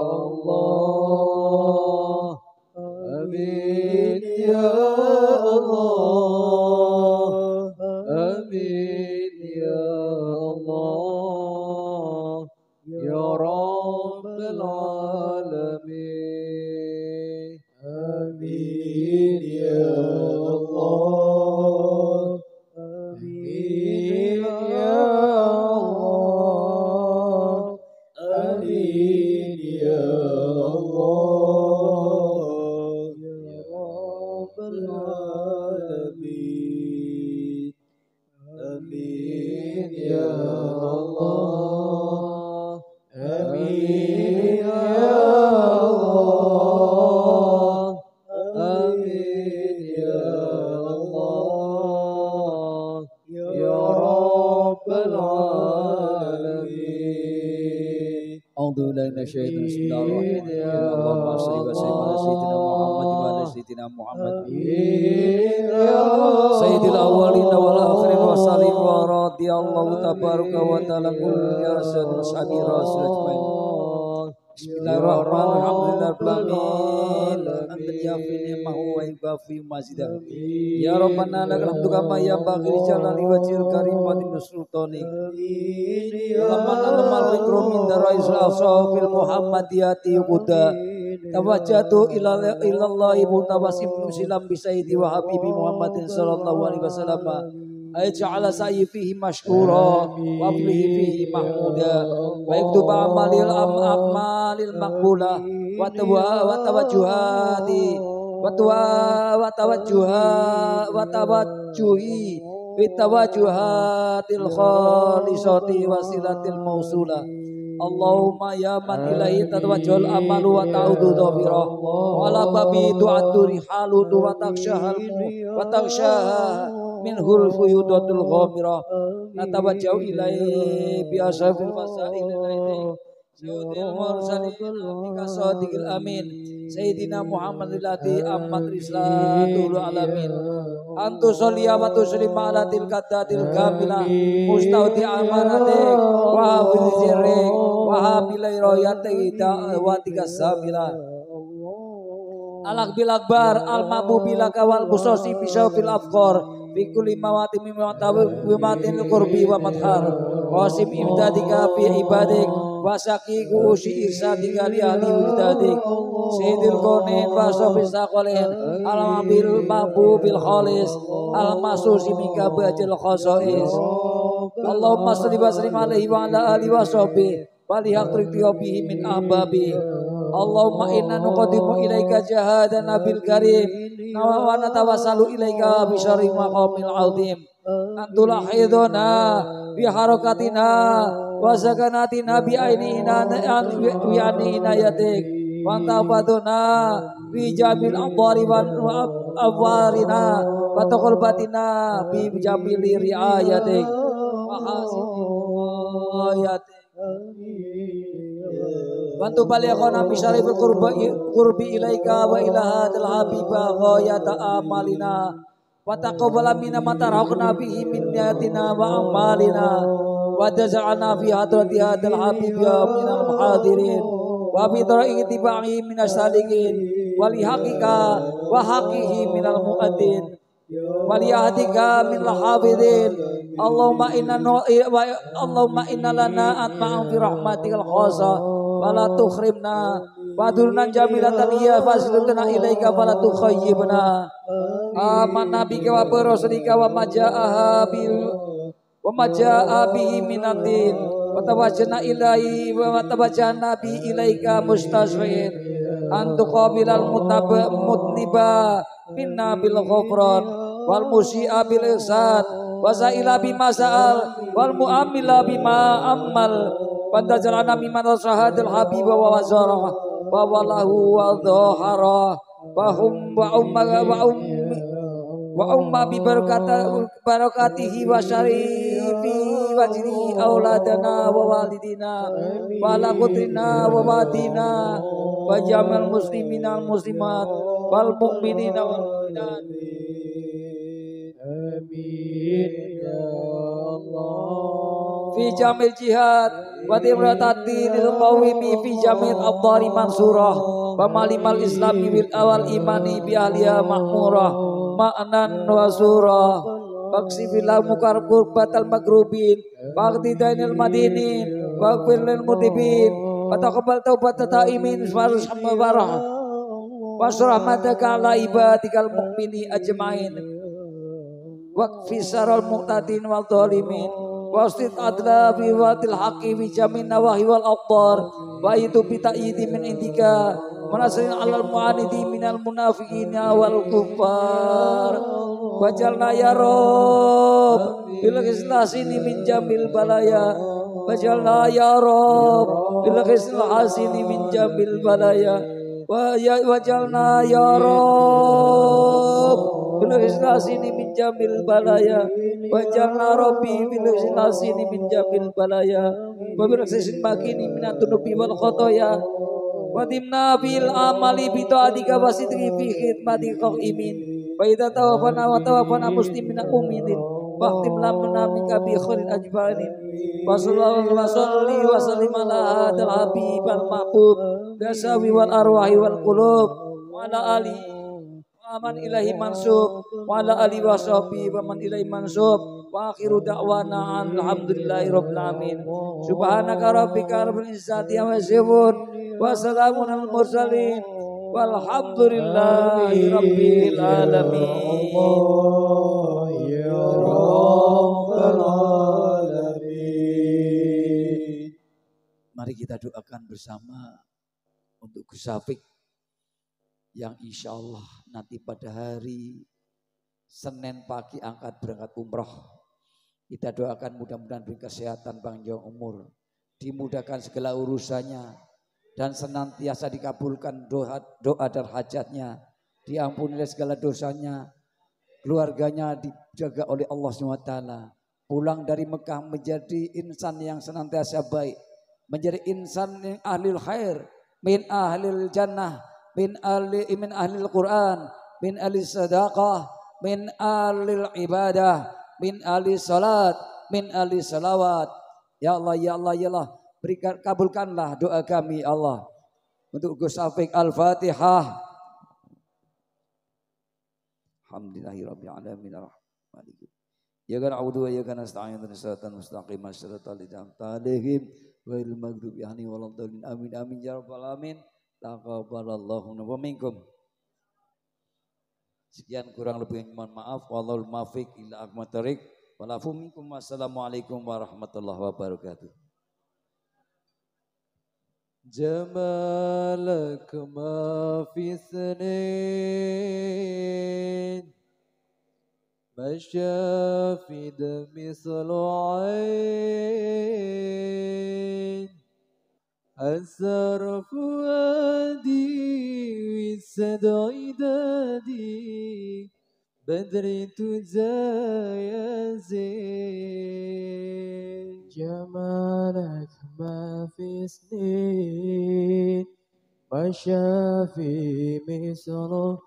الله آمين يا الله آمين يا الله يا رب العالمين آمين يا الله آمين يا الله آمين يا الله يا رب العالمين آمين يا الله آمين يا الله آمين يا الله يا رب العالمين أعوذ بالله من الشيطان الرجيم اللهم صل وسلم على سيدنا محمد وعلى سيدنا محمد سيد الأولين والآخرين وسلم ورضي الله تبارك وتعالى يا رسول أصحاب رسول أجمعين بسم الله الرحمن الرحيم الحمد لله رب العالمين أنت يافي نعمه ويكافي مزيدا يا ربنا لك الحمد كما ينبغي لجلال وجهك الكريم وعظيم سلطانك لمن الملك من رئيس الأصحاب المحمديات يقودا توجهت إلى الله متوسم مسلم بسيدي وحبيبي محمد صلى الله عليه وسلم أجعل سعي فيه مشكورا وأفله فيه محمودا ويكتب أعمال المقبولة وتوجهات الخالصة وصلة الموصولة اللهم يا من إليه تتوجه الأمل وتعود ظهيرا وعلى بابي تعد رحال وتغشاها منه الفيوضات الغامرة نتوجه إليه بأشرف الوسائل إليه سيد المرسلين كصادق الأمين سيدنا محمد الذي أمت رسالته العالمين أن تصلي وتسلم على تلك الذات الكاملة مستودع أمانتك وحافظ سرك وحامل رايتك دعوتك الساملة Alak bil akbar al mabu bilaka wal busosi pisau fil afkor fi kulli mawatim mimatin qurbi wa madhar qasim imdadika fi ibadik wasaki kuusi irsadika li ahli imdadik sayyidil qawnin wa sofis saqalin al mabil mabu bil khalis al masusi minka bajil khasais Allahumma salli wa sallim alaihi wa ala alihi wa sahbihi walihaq bihi min ahbabi Allahumma inna nuqadimu ilaika jahadan nabil karim wa natawassalu ilaika bi syarri maqamil azim antul hidona bi harakatina wa sakanatina bi ainina bi inayatik wa tafaduna bi jamil abwari wa abwarina wa taqulbatina bi jamil riayatik wa hasil Bantu balighana bi syarifil qurbi ilaika wa ila hadil habiba ghayata amalina wa taqabbal minna ma tarhaqna bihi min niyatina wa amalina wa jazalna fi hadrati hadil habib ya minal muhadirin wa bi dara'i tiba'i minas salikin wa li haqiqa wa haqihi minal mu'addin wa li ahdika min al-hafidin Allahumma inna lana atma'an fi rahmatikal khasa wala tukhrimna wadurna jamilatan iya fasilutna ilaika wala tukhayyibna amanna bika wa birasulika wa majaaha bihi minatin wa tawajjana ilaihi wa tawajjana bi ilaika mustasfiin antu qabilal mutniba minna bil ghufran wal musi'a bil ihsan wa sa'ila bima sa'al wal mu'amila bima amal Pantajalana mimman sahadil habiba wa wazara wa walahu wa dhahara wa hum wa umma wa umma bi barakatihi wa syarifi wajri auladana wa walidina wa ala qutrina wa wadina wa jamal muslimina wal muslimat wal mu'minina wal mu'minat. Amin ya Allah. Fi jamil jihad wa timratati lil qawimi fi jamil abdari mansurah wa malimal islami bil awal imani bi ahliya ma'murah ma'nan wa surah baksi bila mukar kurbatal magrubin waqti dainil madinin waqfir lil mudibin wa taqabbal taubat taimin farus mubarah wasrahmataka ala ibadikal mu'mini ajmain waqfi saral mu'tadin wal dhalimin wastit adla fi watil haqqi fi jamin nawahi wal abdar wa itu bita'idi min indika manasirin alal mu'anidi minal munafiqina wal kuffar wajalna ya Rabb bil islasini min jamil balaya wajalna ya Rabb bil islasini min jamil balaya wajalna ya Rabb bil islasini min jamil balaya wajalna Rabbi bil islasini min jamil balaya wa bil islasini makini minat dunubi wal khotoya wadimna bil amali bi ta'atika wasidri fi khidmati qaimin wa idza tawaffana muslimina mu'minin waqtim lamna minka bi khairil ajbanin wa sallallahu wa sallim ala hadal habib al mahbub dasawi wal arwahi wal qulub wa ala ali wa man ilahi mansub wa ala ali wa sahbihi wa man ilahi mansub wa akhiru da'wana alhamdulillahi rabbil alamin subhanaka rabbika rabbil izzati amma yasifun wa salamun al mursalin walhamdulillahi rabbil alamin. Ya Rabbal alamin. Mari kita doakan bersama untuk Gus Syafiq yang insya Allah nanti pada hari Senin pagi berangkat umroh. Kita doakan mudah-mudahan beri kesehatan, panjang umur, dimudahkan segala urusannya, dan senantiasa dikabulkan doa dan hajatnya, diampuni segala dosanya, keluarganya dijaga oleh Allah SWT, pulang dari Mekah menjadi insan yang senantiasa baik, menjadi insan yang ahlul khair, min ahlil jannah, min ahlil Quran, min ahli sadaqah, min ahlil ibadah, min ahli salat, min ahli salawat. Ya Allah, ya Allah, ya Allah, berikan, kabulkanlah doa kami Allah. Untuk Gus Syafiq Al-Fatihah. Alhamdulillahirabbil alamin arrahmanirrahim. Ya kan a'udzu wa ya kan nasta'in siratan mustaqim siratal ladzina an'amta ghairil maghdubi alaihim waladdallin. Amin amin ya rabbal alamin. Taqabbalallahu wa minkum. Sekian kurang lebih mohon maaf. Wallahul muwaffiq ila aqwamit thoriq. Walafu minkum. Wassalamualaikum warahmatullahi wabarakatuh. جمالك ما في سنين مشى في دمي صلوعين أسر فؤادي وسد عدادي بدري تزايا زين جمالك ما في سنين مشى في مثل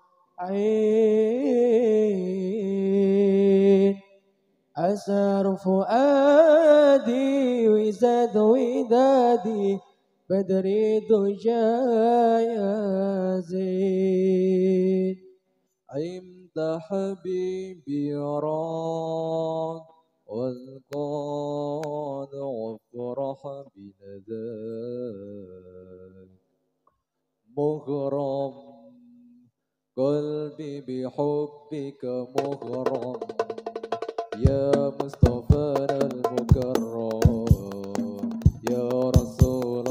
عين أسر فؤادي وزاد ودادي بدري دجايا زين أنت حبيبي راك والقاد وافرح بنداك مغرم قلبي بحبك مغرم يا مصطفى المكرم يا رسول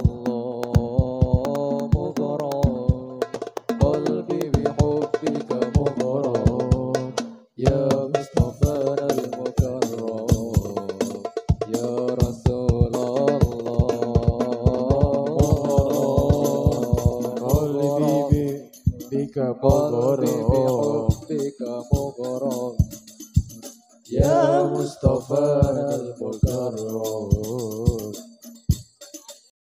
الله مغرم قلبي بحبك مغرم يا مصطفى المكرم يا رسول الله قلبي بك مغرم يا مصطفى المكرم